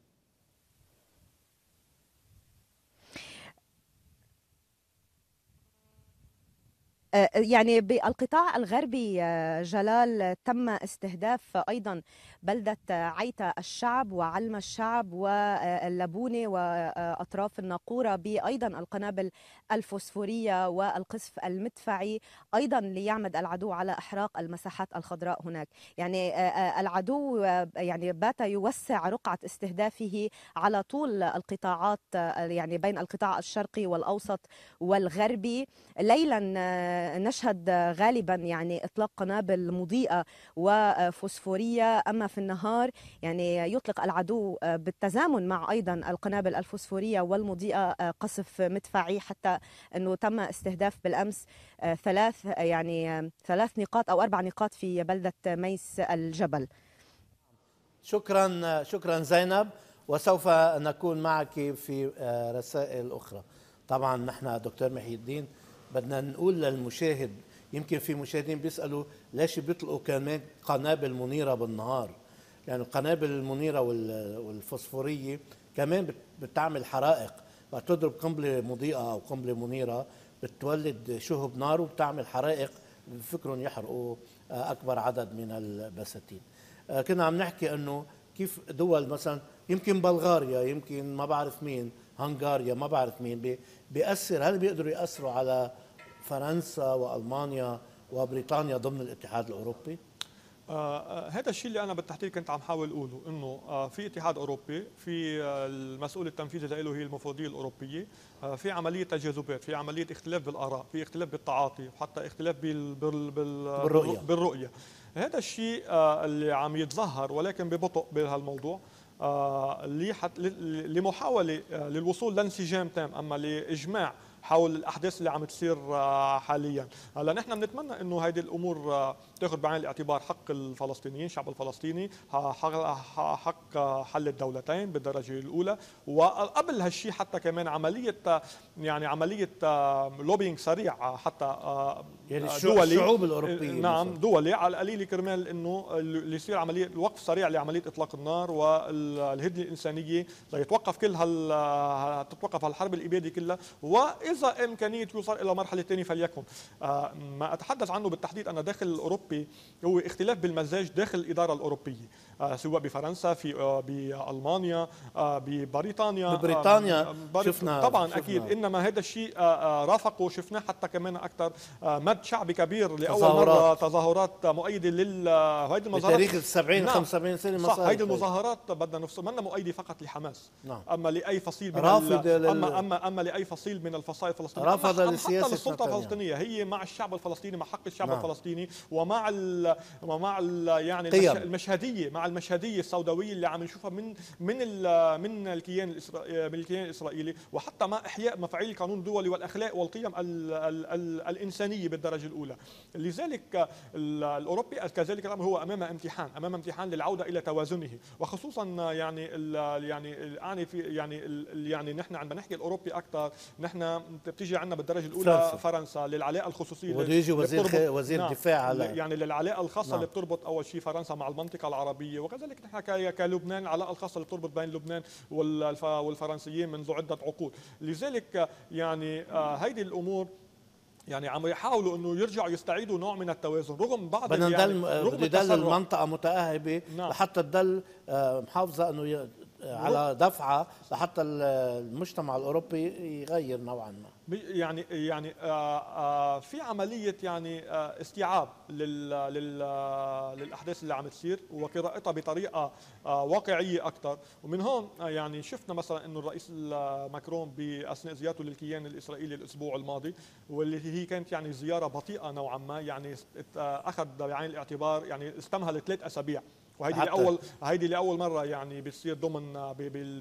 [SPEAKER 1] يعني بالقطاع الغربي جلال تم استهداف أيضا بلدة عيتا الشعب وعلم الشعب واللبونة وأطراف الناقورة بأيضا القنابل الفوسفورية والقصف المدفعي، أيضا ليعمد العدو على إحراق المساحات الخضراء هناك. يعني العدو يعني بات يوسع رقعة استهدافه على طول القطاعات، يعني بين القطاع الشرقي والأوسط والغربي. ليلا نشهد غالبا يعني إطلاق قنابل مضيئة وفوسفورية، أما في النهار يعني يطلق العدو بالتزامن مع أيضا القنابل الفوسفورية والمضيئة قصف مدفعي، حتى أنه تم استهداف بالأمس ثلاث يعني ثلاث نقاط أو أربع نقاط في بلدة ميس الجبل.
[SPEAKER 3] شكرا شكرا زينب، وسوف نكون معك في رسائل أخرى. طبعا نحن دكتور محي الدين بدنا نقول للمشاهد، يمكن في مشاهدين بيسألوا ليش بيطلقوا كمان قنابل منيرة بالنهار؟ يعني القنابل المنيرة والفوسفورية كمان بتعمل حرائق، وقت تضرب قنبلة مضيئة أو قنبلة منيرة بتولد شهب نار وبتعمل حرائق، بفكرهم يحرقوا أكبر عدد من البساتين. كنا عم نحكي أنه كيف دول مثلا يمكن بلغاريا، يمكن ما بعرف مين، هنغاريا، ما بعرف مين، بيأثر، هل بيقدروا يأثروا على فرنسا وألمانيا وبريطانيا ضمن الاتحاد الأوروبي؟
[SPEAKER 2] آه هذا الشيء اللي انا بالتحديد كنت عم حاول اقوله، انه آه في اتحاد اوروبي، في آه المسؤول التنفيذي له هي المفوضيه الاوروبيه، آه في عمليه تجاذبات، في عمليه اختلاف بالاراء، في اختلاف بالتعاطي، وحتى اختلاف بال بال بال
[SPEAKER 3] بالرؤيه
[SPEAKER 2] بالرؤيه. هذا الشيء آه اللي عم يتظاهر ولكن ببطء بهالموضوع، آه لمحاوله آه للوصول لانسجام تام، اما لاجماع حول الاحداث اللي عم تصير حاليا. هلا نحن بنتمنى انه هيدي الامور تاخذ بعين الاعتبار حق الفلسطينيين، الشعب الفلسطيني، حق حل الدولتين بالدرجه الاولى، وقبل هالشيء حتى كمان عمليه يعني عمليه لوبينج سريع حتى
[SPEAKER 3] يعني
[SPEAKER 2] دولي،
[SPEAKER 3] الشعوب الاوروبيه
[SPEAKER 2] نعم مثلا. دولي على القليل كرمال انه اللي يصير عمليه الوقف سريع لعمليه اطلاق النار والهدنه الانسانيه ليتوقف كل هال تتوقف هالحرب الاباده كلها، واذا امكانيه يوصل الى مرحله ثانيه فليكن. آه ما اتحدث عنه بالتحديد انا داخل الاوروبي هو اختلاف بالمزاج داخل الاداره الاوروبيه، آه سواء بفرنسا، في آه بالمانيا، آه ببريطانيا،
[SPEAKER 3] ببريطانيا آه شفنا
[SPEAKER 2] طبعا
[SPEAKER 3] شفنا
[SPEAKER 2] اكيد، انما هذا الشيء آه رافقه شفناه حتى كمان اكثر، آه مد شعبي كبير لاول تظاهرات. مره تظاهرات مؤيده لل هيدي المظاهرات
[SPEAKER 3] بتاريخ السبعين
[SPEAKER 2] نعم.
[SPEAKER 3] خمسة وسبعين سنه
[SPEAKER 2] صح، هيدي المظاهرات بدنا نفصل، منا مؤيده فقط لحماس،
[SPEAKER 3] نعم.
[SPEAKER 2] اما لاي فصيل من
[SPEAKER 3] لل...
[SPEAKER 2] اما اما اما لاي فصيل من الفصائل الفلسطينيه،
[SPEAKER 3] رفض
[SPEAKER 2] للسياسه حتى السلطه الفلسطينيه هي مع الشعب الفلسطيني، مع حق الشعب نعم. الفلسطيني، ومع ال ومع ال يعني
[SPEAKER 3] قيم.
[SPEAKER 2] المشهديه، مع المشهديه السوداويه اللي عم نشوفها من من ال من الكيان الاسرائيلي من الكيان الاسرائيلي، وحتى مع احياء مفاعيل القانون الدولي والاخلاق والقيم ال ال ال الانسانيه بالدرجه الاولى. لذلك الاوروبي كذلك الامر هو امام امتحان، امام امتحان للعوده الى توازنه، وخصوصا يعني ال يعني اعني في يعني ال يعني نحن عندما نحكي الاوروبي اكثر، نحن بتيجي عندنا بالدرجه اولى فرنسا, فرنسا للعلاقه الخصوصيه،
[SPEAKER 3] وده يجي وزير وزير
[SPEAKER 2] نعم
[SPEAKER 3] الدفاع على
[SPEAKER 2] يعني للعلاقه الخاصه نعم. اللي بتربط اول شيء فرنسا مع المنطقه العربيه، وكذلك نحن كلبنان العلاقه الخاصه اللي بتربط بين لبنان والفرنسيين منذ عده عقود. لذلك يعني هيدي الامور يعني عم يحاولوا انه يرجعوا يستعيدوا نوع من التوازن رغم بعض
[SPEAKER 3] بدنا
[SPEAKER 2] يعني
[SPEAKER 3] نضل تضل المنطقه متاهبه نعم. لحتى تضل محافظه انه على دفعه لحتى المجتمع الاوروبي يغير نوعا ما.
[SPEAKER 2] يعني يعني آآ آآ في عمليه يعني استيعاب لل لل للاحداث اللي عم تصير وقراءتها بطريقه واقعيه اكثر، ومن هون يعني شفنا مثلا انه الرئيس ماكرون باثناء زيارته للكيان الاسرائيلي الاسبوع الماضي، واللي هي كانت يعني زياره بطيئه نوعا ما، يعني اخذ بعين الاعتبار يعني استمهل ثلاث اسابيع، وهيدي لاول هيدي لاول مره يعني بتصير ضمن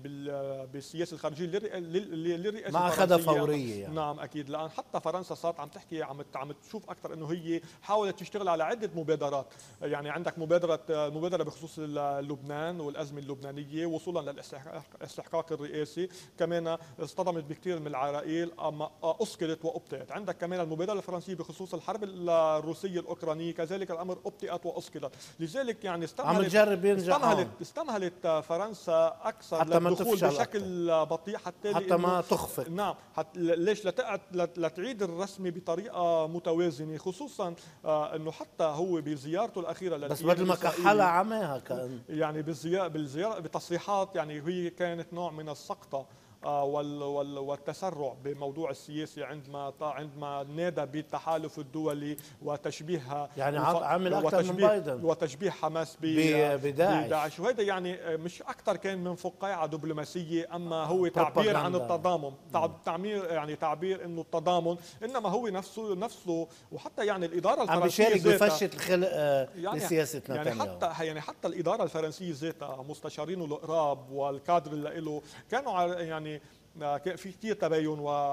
[SPEAKER 2] بالسياسه الخارجيه للرئاسه
[SPEAKER 3] ما اخذها فوريه يعني.
[SPEAKER 2] نعم اكيد، لان حتى فرنسا صارت عم تحكي عم عم تشوف اكثر انه هي حاولت تشتغل على عده مبادرات، يعني عندك مبادره مبادره بخصوص لبنان والازمه اللبنانيه وصولا للاستحقاق الرئاسي، كمان اصطدمت بكثير من العراقيل اما اسقطت وابطئت، عندك كمان المبادره الفرنسيه بخصوص الحرب الروسيه الاوكرانيه كذلك الامر ابطئت واسقطت، لذلك يعني استمهلت استمهلت استمهلت فرنسا اكثر للدخول بشكل أكتر. بطيء حتى
[SPEAKER 3] حتى ما تخفق
[SPEAKER 2] نعم حتى ليش لتعيد الرسم بطريقه متوازنه، خصوصا آه انه حتى هو بزيارته الاخيره
[SPEAKER 3] بس بدل ما كحلها عماها كان
[SPEAKER 2] يعني بالزياره بالزياره بتصريحات يعني هي كانت نوع من السقطه آه وال وال والتسرع بموضوع السياسي عندما عندما نادى بالتحالف الدولي وتشبيهها
[SPEAKER 3] يعني عمل اكثر من بايدن
[SPEAKER 2] وتشبيه حماس
[SPEAKER 3] بداعش،
[SPEAKER 2] وهذا يعني مش اكثر كان من فقاعه دبلوماسيه، اما هو تعبير عن التضامن، تعبير يعني تعبير انه التضامن، انما هو نفسه نفسه وحتى يعني الاداره الفرنسيه
[SPEAKER 3] عم بيشارك بفشه الخلق
[SPEAKER 2] يعني
[SPEAKER 3] لسياسه نتنياهو،
[SPEAKER 2] يعني حتى يعني حتى الاداره الفرنسيه ذاتها مستشارين القراب والكادر اللي له كانوا يعني في كثير تباين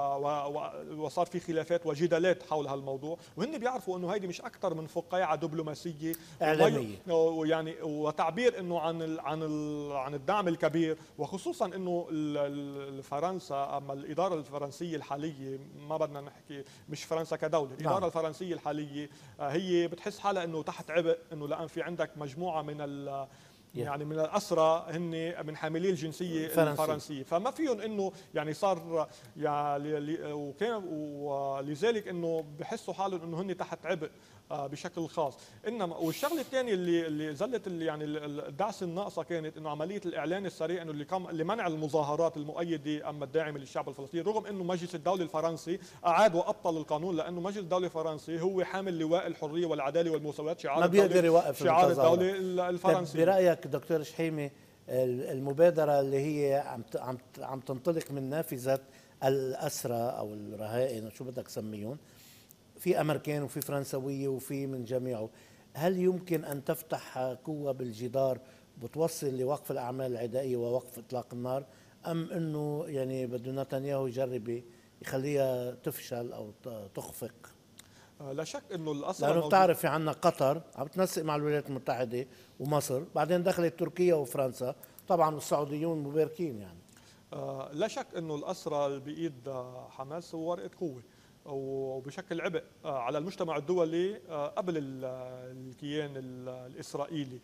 [SPEAKER 2] وصار في خلافات وجدالات حول هالموضوع، وهن بيعرفوا انه هيدي مش اكثر من فقاعه دبلوماسيه
[SPEAKER 3] اعلاميه
[SPEAKER 2] ويعني وتعبير انه عن ال عن ال عن الدعم الكبير، وخصوصا انه فرنسا اما الاداره الفرنسيه الحاليه، ما بدنا نحكي مش فرنسا كدوله، الاداره نعم. الفرنسيه الحاليه هي بتحس حالها انه تحت عبء، انه لان في عندك مجموعه من ال يعني من الأسرى هن من حاملي الجنسية الفرنسية، فما فيهم انه يعني صار يعني وكان ولذلك انه بحسوا حالهم انه هن تحت عبء بشكل خاص. انما والشغله الثانيه اللي اللي زلت اللي يعني الدعسه الناقصه كانت انه عمليه الاعلان السريع انه اللي كم لمنع المظاهرات المؤيده اما الداعمه للشعب الفلسطيني، رغم انه مجلس الدوله الفرنسي اعاد وابطل القانون، لانه مجلس الدوله الفرنسي هو حامل لواء الحريه والعداله والمساواه، شعار
[SPEAKER 3] ما بيقدر يوقف
[SPEAKER 2] شعار الدوله الفرنسيه.
[SPEAKER 3] برايك دكتور شحيمي المبادره اللي هي عم عم عم تنطلق من نافذه الاسرى او الرهائن شو بدك تسميهم، في امريكان وفي فرنسويه وفي من جميعه، هل يمكن ان تفتح قوه بالجدار بتوصل لوقف الاعمال العدائيه ووقف اطلاق النار، ام انه يعني بده نتنياهو يجرب يخليها تفشل او تخفق؟
[SPEAKER 2] لا شك انه الاسرى،
[SPEAKER 3] لانه بتعرف في عندنا قطر عم تنسق مع الولايات المتحده ومصر، بعدين دخلت تركيا وفرنسا، طبعا السعوديون مباركين يعني.
[SPEAKER 2] آه لا شك انه الاسرى اللي بايد حماس هو ورقه قوه وبشكل عبء على المجتمع الدولي قبل الكيان الاسرائيلي.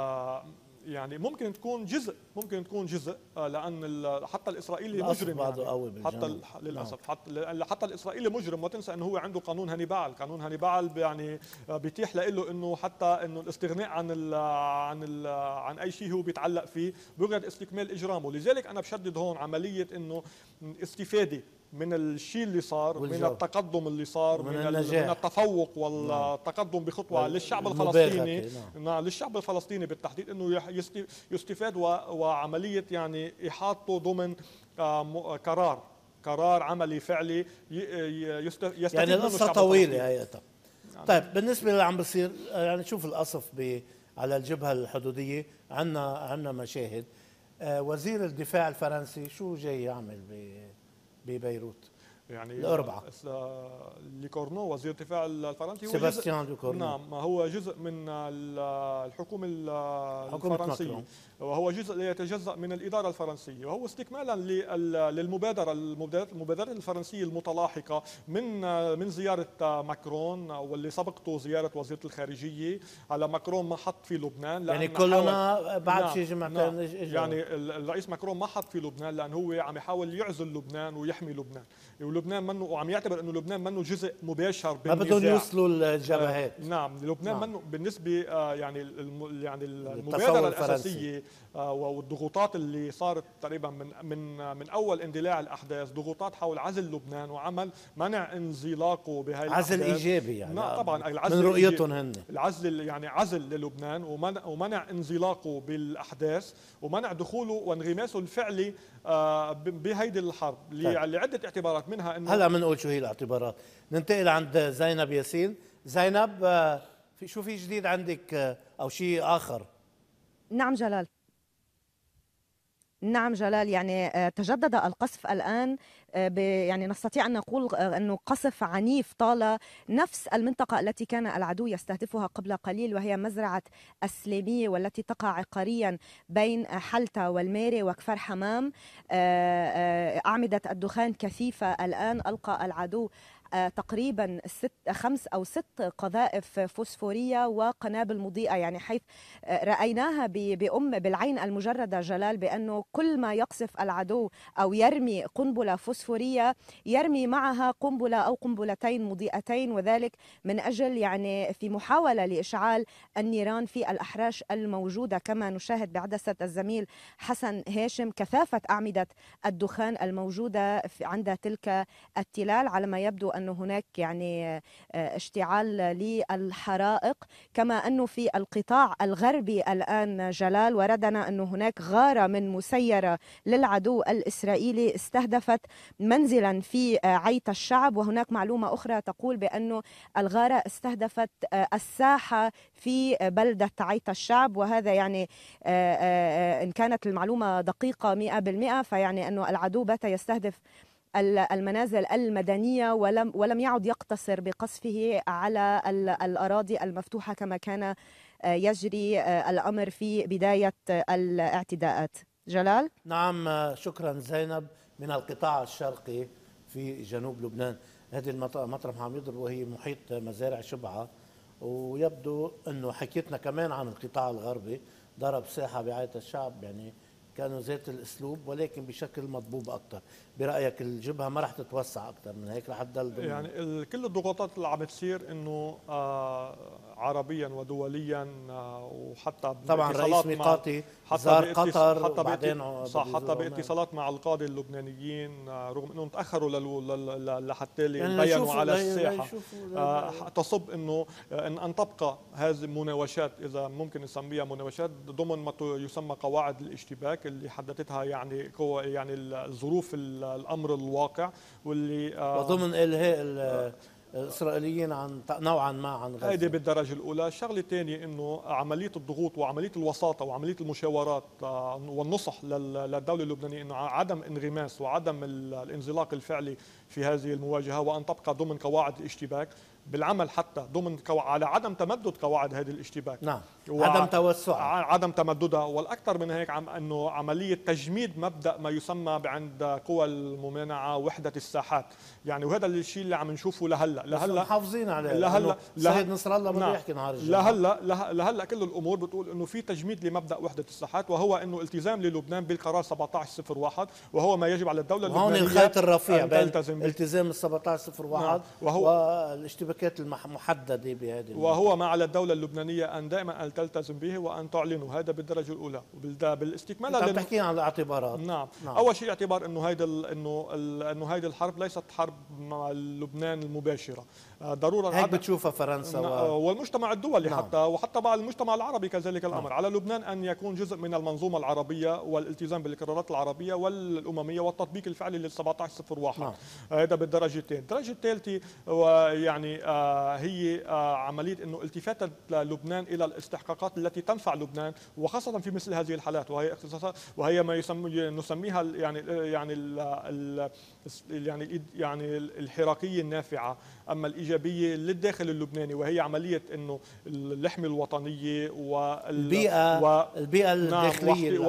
[SPEAKER 2] يعني ممكن تكون جزء ممكن تكون جزء لان حتى الاسرائيلي مجرم يعني حتى للاسف حتى حتى الاسرائيلي مجرم، وتنسى انه هو عنده قانون هانيبال، قانون هانيبال يعني بيتيح له انه حتى انه الاستغناء عن ال عن ال عن اي شيء هو بيتعلق فيه بيقعد استكمال اجرامه. لذلك انا بشدد هون عمليه انه استفاده من الشيء اللي صار، من التقدم اللي صار، من, من التفوق والتقدم بخطوه نعم. للشعب الفلسطيني نعم. للشعب الفلسطيني بالتحديد انه يستفاد وعمليه يعني احاطته ضمن قرار قرار عملي فعلي يستفيد
[SPEAKER 3] يعني القصه طويله هي. يعني طيب بالنسبه للي عم بصير يعني شوف القصف على الجبهه الحدوديه، عندنا عندنا مشاهد. وزير الدفاع الفرنسي شو جاي يعمل ببيروت؟
[SPEAKER 2] يعني
[SPEAKER 3] الأربعة
[SPEAKER 2] ليكورنو وزير الدفاع الفرنسي هو
[SPEAKER 3] سيباستيان ليكورنو
[SPEAKER 2] نعم هو جزء من الحكومة الفرنسية، وهو جزء لا يتجزأ من الإدارة الفرنسية، وهو استكمالا للمبادرة المبادرة الفرنسية المتلاحقة من من زيارة ماكرون واللي سبقته زيارة وزيرة الخارجية على ماكرون ما حط في لبنان،
[SPEAKER 3] يعني كلنا بعد نعم شي جمعتين
[SPEAKER 2] نعم يعني الرئيس ماكرون ما حط في لبنان لأنه هو عم يحاول يعزل لبنان ويحمي لبنان، ولبنان منه وعم يعتبر انه لبنان منه جزء مباشر بالنزاع،
[SPEAKER 3] ما بدهم يوصلوا الجبهات.
[SPEAKER 2] آه نعم لبنان نعم. منه بالنسبه آه يعني الم يعني المبادره الاساسيه آه والضغوطات اللي صارت تقريبا من من من اول اندلاع الاحداث، ضغوطات حول عزل لبنان وعمل منع انزلاقه بهاي الاحداث.
[SPEAKER 3] عزل ايجابي يعني
[SPEAKER 2] نعم طبعا العزل
[SPEAKER 3] من رؤيتهم هن
[SPEAKER 2] العزل يعني عزل للبنان ومنع, ومنع انزلاقه بالاحداث ومنع دخوله وانغماسه الفعلي آه بهيدي الحرب لعده اعتبارات، منها انه
[SPEAKER 3] هلا بنقول شو هي الاعتبارات. ننتقل عند زينب ياسين. زينب في شو في جديد عندك او شيء اخر؟
[SPEAKER 1] نعم جلال نعم جلال يعني تجدد القصف الآن، يعني نستطيع أن نقول أنه قصف عنيف طال نفس المنطقة التي كان العدو يستهدفها قبل قليل، وهي مزرعة السليمية والتي تقع عقاريا بين حلتة والميري وكفر حمام. أعمدة الدخان كثيفة الآن، ألقى العدو تقريبا ست خمس أو ست قذائف فوسفورية وقنابل مضيئة، يعني حيث رأيناها بأم بالعين المجردة جلال بأنه كل ما يقصف العدو أو يرمي قنبلة فوسفورية يرمي معها قنبلة أو قنبلتين مضيئتين، وذلك من أجل يعني في محاولة لإشعال النيران في الأحراش الموجودة. كما نشاهد بعدسة الزميل حسن هاشم كثافة أعمدة الدخان الموجودة عند تلك التلال، على ما يبدو أنه هناك يعني اشتعال للحرائق. كما أنه في القطاع الغربي الآن جلال وردنا أنه هناك غارة من مسيرة للعدو الإسرائيلي استهدفت منزلا في عيت الشعب. وهناك معلومة أخرى تقول بأن الغارة استهدفت الساحة في بلدة عيت الشعب، وهذا يعني إن كانت المعلومة دقيقة مئة بالمئة فيعني أنه العدو بات يستهدف المنازل المدنية ولم ولم يعد يقتصر بقصفه على الأراضي المفتوحة كما كان يجري الأمر في بداية الاعتداءات. جلال؟
[SPEAKER 3] نعم، شكرا زينب. من القطاع الشرقي في جنوب لبنان، هذه المطرح عم يضرب وهي محيط مزارع شبعة، ويبدو أنه حكيتنا كمان عن القطاع الغربي ضرب ساحة بعيت الشعب، يعني كانوا ذات الاسلوب ولكن بشكل مضبوب اكثر. برايك الجبهه ما رح تتوسع اكثر من هيك، رح تضل ضمن
[SPEAKER 2] يعني كل الضغوطات اللي عم تصير انه آه عربيا ودوليا آه وحتى
[SPEAKER 3] طبعا رئيس ميقاتي زار قطر
[SPEAKER 2] حتى
[SPEAKER 3] وبعدين
[SPEAKER 2] صح حتى باتصالات مع القاده اللبنانيين آه رغم انهم تاخروا لحتى يعني يبينوا على الساحه آه تصب انه ان ان تبقى هذه المناوشات، اذا ممكن نسميها مناوشات، ضمن ما يسمى قواعد الاشتباك اللي حددتها يعني قوة يعني الظروف الامر الواقع، واللي
[SPEAKER 3] آه وضمن الهاء الاسرائيليين عن نوعا ما عن غزه.
[SPEAKER 2] هيدي بالدرجه الاولى. الشغله الثانيه انه عمليه الضغوط وعمليه الوساطه وعمليه المشاورات والنصح للدوله اللبنانيه انه عدم انغماس وعدم الانزلاق الفعلي في هذه المواجهه، وان تبقى ضمن قواعد الاشتباك، بالعمل حتى ضمن كو... على عدم تمدد قواعد هذه الاشتباك.
[SPEAKER 3] نعم، و... عدم توسع،
[SPEAKER 2] عدم تمددها، والاكثر من هيك عم انه عمليه تجميد مبدا ما يسمى عند قوى الممانعه وحده الساحات، يعني وهذا الشيء اللي عم نشوفه لهلا لهلا
[SPEAKER 3] محافظين عليه.
[SPEAKER 2] لهلا
[SPEAKER 3] السيد نصر الله بده يحكي نهار الجمعه.
[SPEAKER 2] لهلا لهلا كل الامور بتقول انه في تجميد لمبدا وحده الساحات، وهو انه التزام للبنان بالقرار سبعة عشر صفر واحد، وهو ما يجب على الدوله اللبنانيه.
[SPEAKER 3] هون الخيط الرفيع بين التزام سبعة عشر صفر واحد نعم. وهو والاشتباكات المحدده بهذه،
[SPEAKER 2] وهو ما على الدوله اللبنانيه ان دائما ان تلتزم به وان تعلنه. هذا بالدرجه الاولى. وبالاستكمال
[SPEAKER 3] عم تحكي عن الاعتبارات.
[SPEAKER 2] نعم.
[SPEAKER 3] نعم.
[SPEAKER 2] اول شيء اعتبار انه هيدا انه انه هيدي الحرب ليست حرب مع لبنان المباشره، ضروره
[SPEAKER 3] هيك بتشوفها فرنسا
[SPEAKER 2] و... والمجتمع الدولي. نعم. حتى وحتى مع المجتمع العربي كذلك الامر. نعم. على لبنان ان يكون جزء من المنظومه العربيه والالتزام بالقرارات العربيه والامميه والتطبيق الفعلي لل سبعة عشر صفر واحد. نعم. هذا بالدرجتين. الدرجه الثالثه يعني آه هي آه عمليه انه التفات لبنان الى الاستحقاقات التي تنفع لبنان، وخاصه في مثل هذه الحالات، وهي اختصاصات وهي ما يسمى نسميها يعني يعني ال ال يعني يعني الحراكيه النافعه اما الايجابيه للداخل اللبناني، وهي عمليه انه اللحمه الوطنيه
[SPEAKER 3] والبيئه والبيئه الداخليه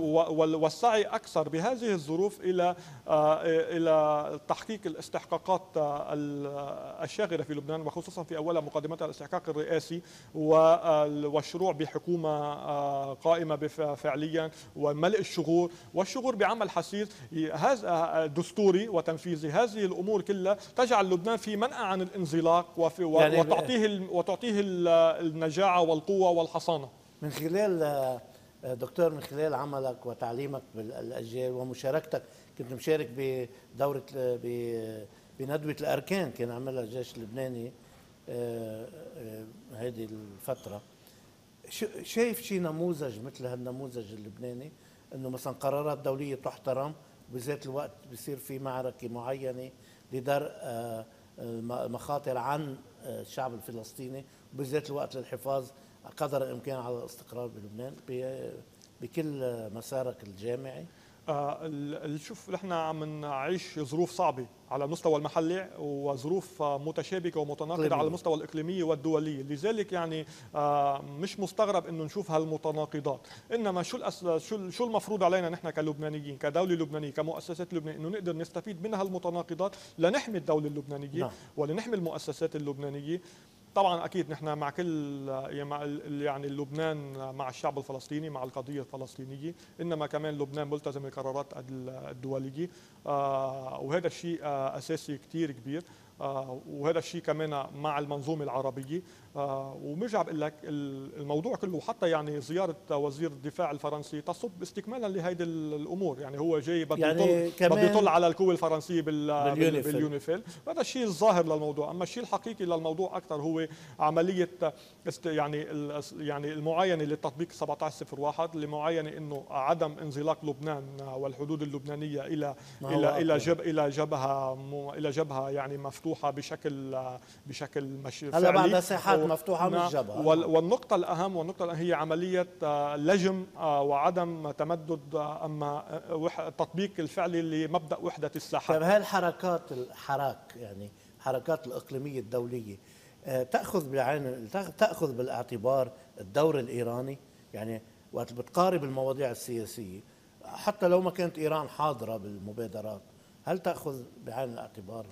[SPEAKER 2] والسعي اكثر بهذه الظروف الى الى تحقيق الاستحقاقات الشاغره في لبنان، وخصوصا في اولها مقدمتها الاستحقاق الرئاسي والشروع بحكومه قائمه فعليا وملء الشغور والشغور بعمل حسيس هذا دستوري وتنفيذي. هذه الامور كلها تجعل لبنان في منأى عن الانزلاق وفي يعني وتعطيه وتعطيه النجاعه والقوه والحصانه.
[SPEAKER 3] من خلال دكتور من خلال عملك وتعليمك بالاجيال ومشاركتك، كنت مشارك بدوره بندوه الاركان كان عملها الجيش اللبناني هذه الفتره. شايف شيء نموذج مثل هالنموذج اللبناني انه مثلا قرارات دوليه تحترم، بذات الوقت بيصير في معركه معينه لدرء مخاطر عن الشعب الفلسطيني، وبذات الوقت للحفاظ قدر الامكان على الاستقرار بلبنان بكل مسارك الجامعي؟
[SPEAKER 2] آه شوف، نحن عم نعيش ظروف صعبه على المستوى المحلي وظروف متشابكه ومتناقضه على المستوى الاقليمي والدولي، لذلك يعني آه مش مستغرب انه نشوف هالمتناقضات. انما شو شو شو المفروض علينا نحن كلبنانيين كدوله لبنانيه كمؤسسات لبنانيه انه نقدر نستفيد من هالمتناقضات لنحمي الدوله اللبنانيه نعم. ولنحمي المؤسسات اللبنانيه. طبعا اكيد نحن مع كل يعني لبنان مع الشعب الفلسطيني مع القضيه الفلسطينيه، انما كمان لبنان ملتزم بالقرارات الدوليه آه وهذا الشيء آه اساسي كثير كبير. وهذا الشيء كمان مع المنظومه العربيه. وبرجع بقول لك الموضوع كله، حتى يعني زياره وزير الدفاع الفرنسي تصب استكمالا لهيدي الامور. يعني هو جاي بده
[SPEAKER 3] يعني
[SPEAKER 2] يطل بده يطل على القوه الفرنسيه بال باليونيفيل، هذا الشيء الظاهر للموضوع. اما الشيء الحقيقي للموضوع اكثر هو عمليه يعني يعني المعاينه للتطبيق سبعة عشر صفر واحد، لمعاينه انه عدم انزلاق لبنان والحدود اللبنانيه الى الى الى جب الى جبهه الى جبهه يعني مفتوحه بشكل بشكل مش
[SPEAKER 3] هلا بعد ساحات مفتوحه مش جبهه.
[SPEAKER 2] والنقطه الاهم والنقطه الأهم هي عمليه لجم وعدم تمدد اما التطبيق الفعلي لمبدا وحده الساحات.
[SPEAKER 3] طيب هاي الحركات الحراك يعني الحركات الاقليميه الدوليه تاخذ بعين تاخذ بالاعتبار الدور الايراني؟ يعني وقت بتقارب المواضيع السياسيه حتى لو ما كانت ايران حاضره بالمبادرات، هل تاخذ بعين الاعتبار؟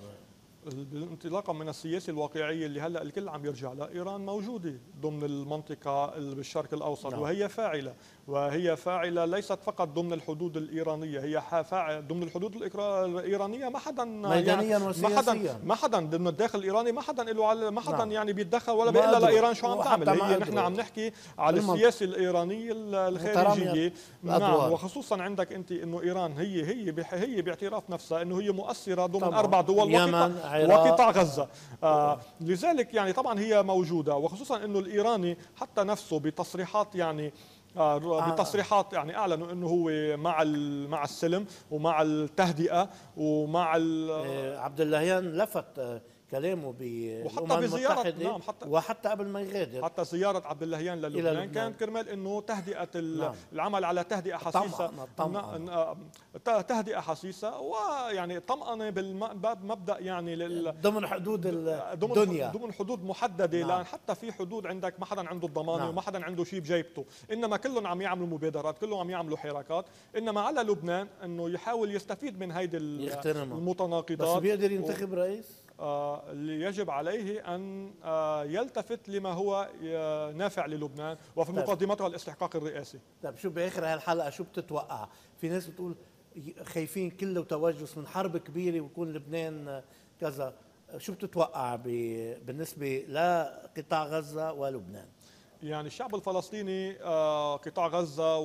[SPEAKER 2] انطلاقا من السياسه الواقعيه اللي هلا الكل عم يرجع لها، ايران موجوده ضمن المنطقه بالشرق الاوسط. نعم. وهي فاعله وهي فاعله ليست فقط ضمن الحدود الايرانيه، هي فاعله ضمن الحدود الايرانيه. ما حدا
[SPEAKER 3] ميدانيا
[SPEAKER 2] يعني
[SPEAKER 3] وسياسيا،
[SPEAKER 2] ما حدا ما حدا ضمن الداخل الايراني ما حدا له ما حدا. نعم. يعني بيتدخل ولا بيقول لها لايران شو عم تعمل. هي نحن عم نحكي على السياسه الايرانيه الخارجيه. نعم. وخصوصا عندك انت انه ايران هي هي هي باعتراف نفسها انه هي مؤثره ضمن طبعا. اربع دول وقطاع غزة. آه لذلك يعني طبعا هي موجودة، وخصوصا انه الايراني حتى نفسه بتصريحات يعني آه بتصريحات يعني اعلنوا انه هو مع مع السلم ومع التهدئة ومع
[SPEAKER 3] عبد اللهيان لفت كلامه بالامم المتحده. نعم حتى وحتى قبل ما يغادر
[SPEAKER 2] حتى زياره عبد اللهيان للبنان كانت كرمال انه تهدئه نعم. العمل على تهدئه حسيسه طمأنة. تهدئه حسيسه ويعني طمأنه بالمبدا يعني لل...
[SPEAKER 3] ضمن حدود الدنيا،
[SPEAKER 2] ضمن حدود محدده. نعم. لان حتى في حدود عندك ما حدا عنده الضمانه. نعم. وما حدا عنده شيء بجيبته، انما كلهم عم يعملوا مبادرات، كلهم عم يعملوا حركات. انما على لبنان انه يحاول يستفيد من هيدي المتناقضات.
[SPEAKER 3] بس بيقدر ينتخب و... رئيس
[SPEAKER 2] اللي يجب عليه أن يلتفت لما هو نافع للبنان، وفي مقدمتها الاستحقاق الرئاسي.
[SPEAKER 3] طيب شو بآخر هالحلقة شو بتتوقع؟ في ناس بتقول خايفين كله توجس من حرب كبيرة ويكون لبنان كذا، شو بتتوقع بالنسبة لقطاع غزة ولبنان؟
[SPEAKER 2] يعني الشعب الفلسطيني قطاع غزة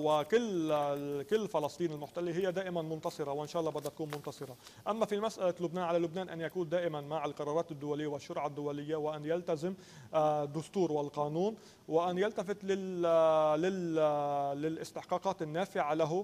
[SPEAKER 2] وكل كل فلسطين المحتلة هي دائما منتصرة، وإن شاء الله بدها تكون منتصرة. أما في مسألة لبنان، على لبنان أن يكون دائما مع القرارات الدولية والشرع الدولية، وأن يلتزم الدستور والقانون، وأن يلتفت لل لل للاستحقاقات النافعة له،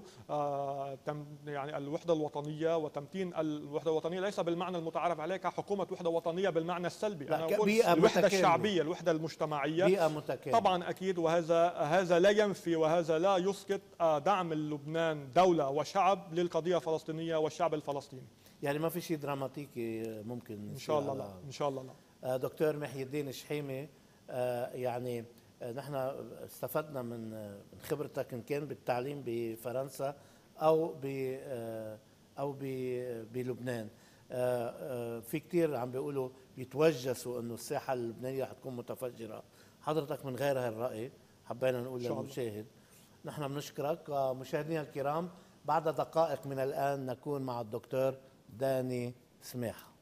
[SPEAKER 2] يعني الوحدة الوطنية وتمتين الوحدة الوطنية، ليس بالمعنى المتعارف عليه كحكومة وحدة وطنية بالمعنى السلبي. أنا أقول الوحدة الشعبية، الوحدة المجتمعية.
[SPEAKER 3] بيئة متكاملة
[SPEAKER 2] طبعا أكيد، وهذا هذا لا ينفي وهذا لا يسقط دعم لبنان دولة وشعب للقضية الفلسطينية والشعب الفلسطيني.
[SPEAKER 3] يعني ما في شيء دراماتيكي ممكن
[SPEAKER 2] إن شاء الله لا. إن شاء الله لا.
[SPEAKER 3] دكتور محي الدين الشحيمي، يعني نحن استفدنا من خبرتك إن كان بالتعليم بفرنسا أو ب أو بلبنان. في كتير عم بيقولوا بيتوجسوا إنه الساحة اللبنانية رح تكون متفجرة. حضرتك من غير هالرأي حبينا نقول للمشاهد نحن بنشكرك. مشاهدينا الكرام، بعد دقائق من الآن نكون مع الدكتور داني سماحة.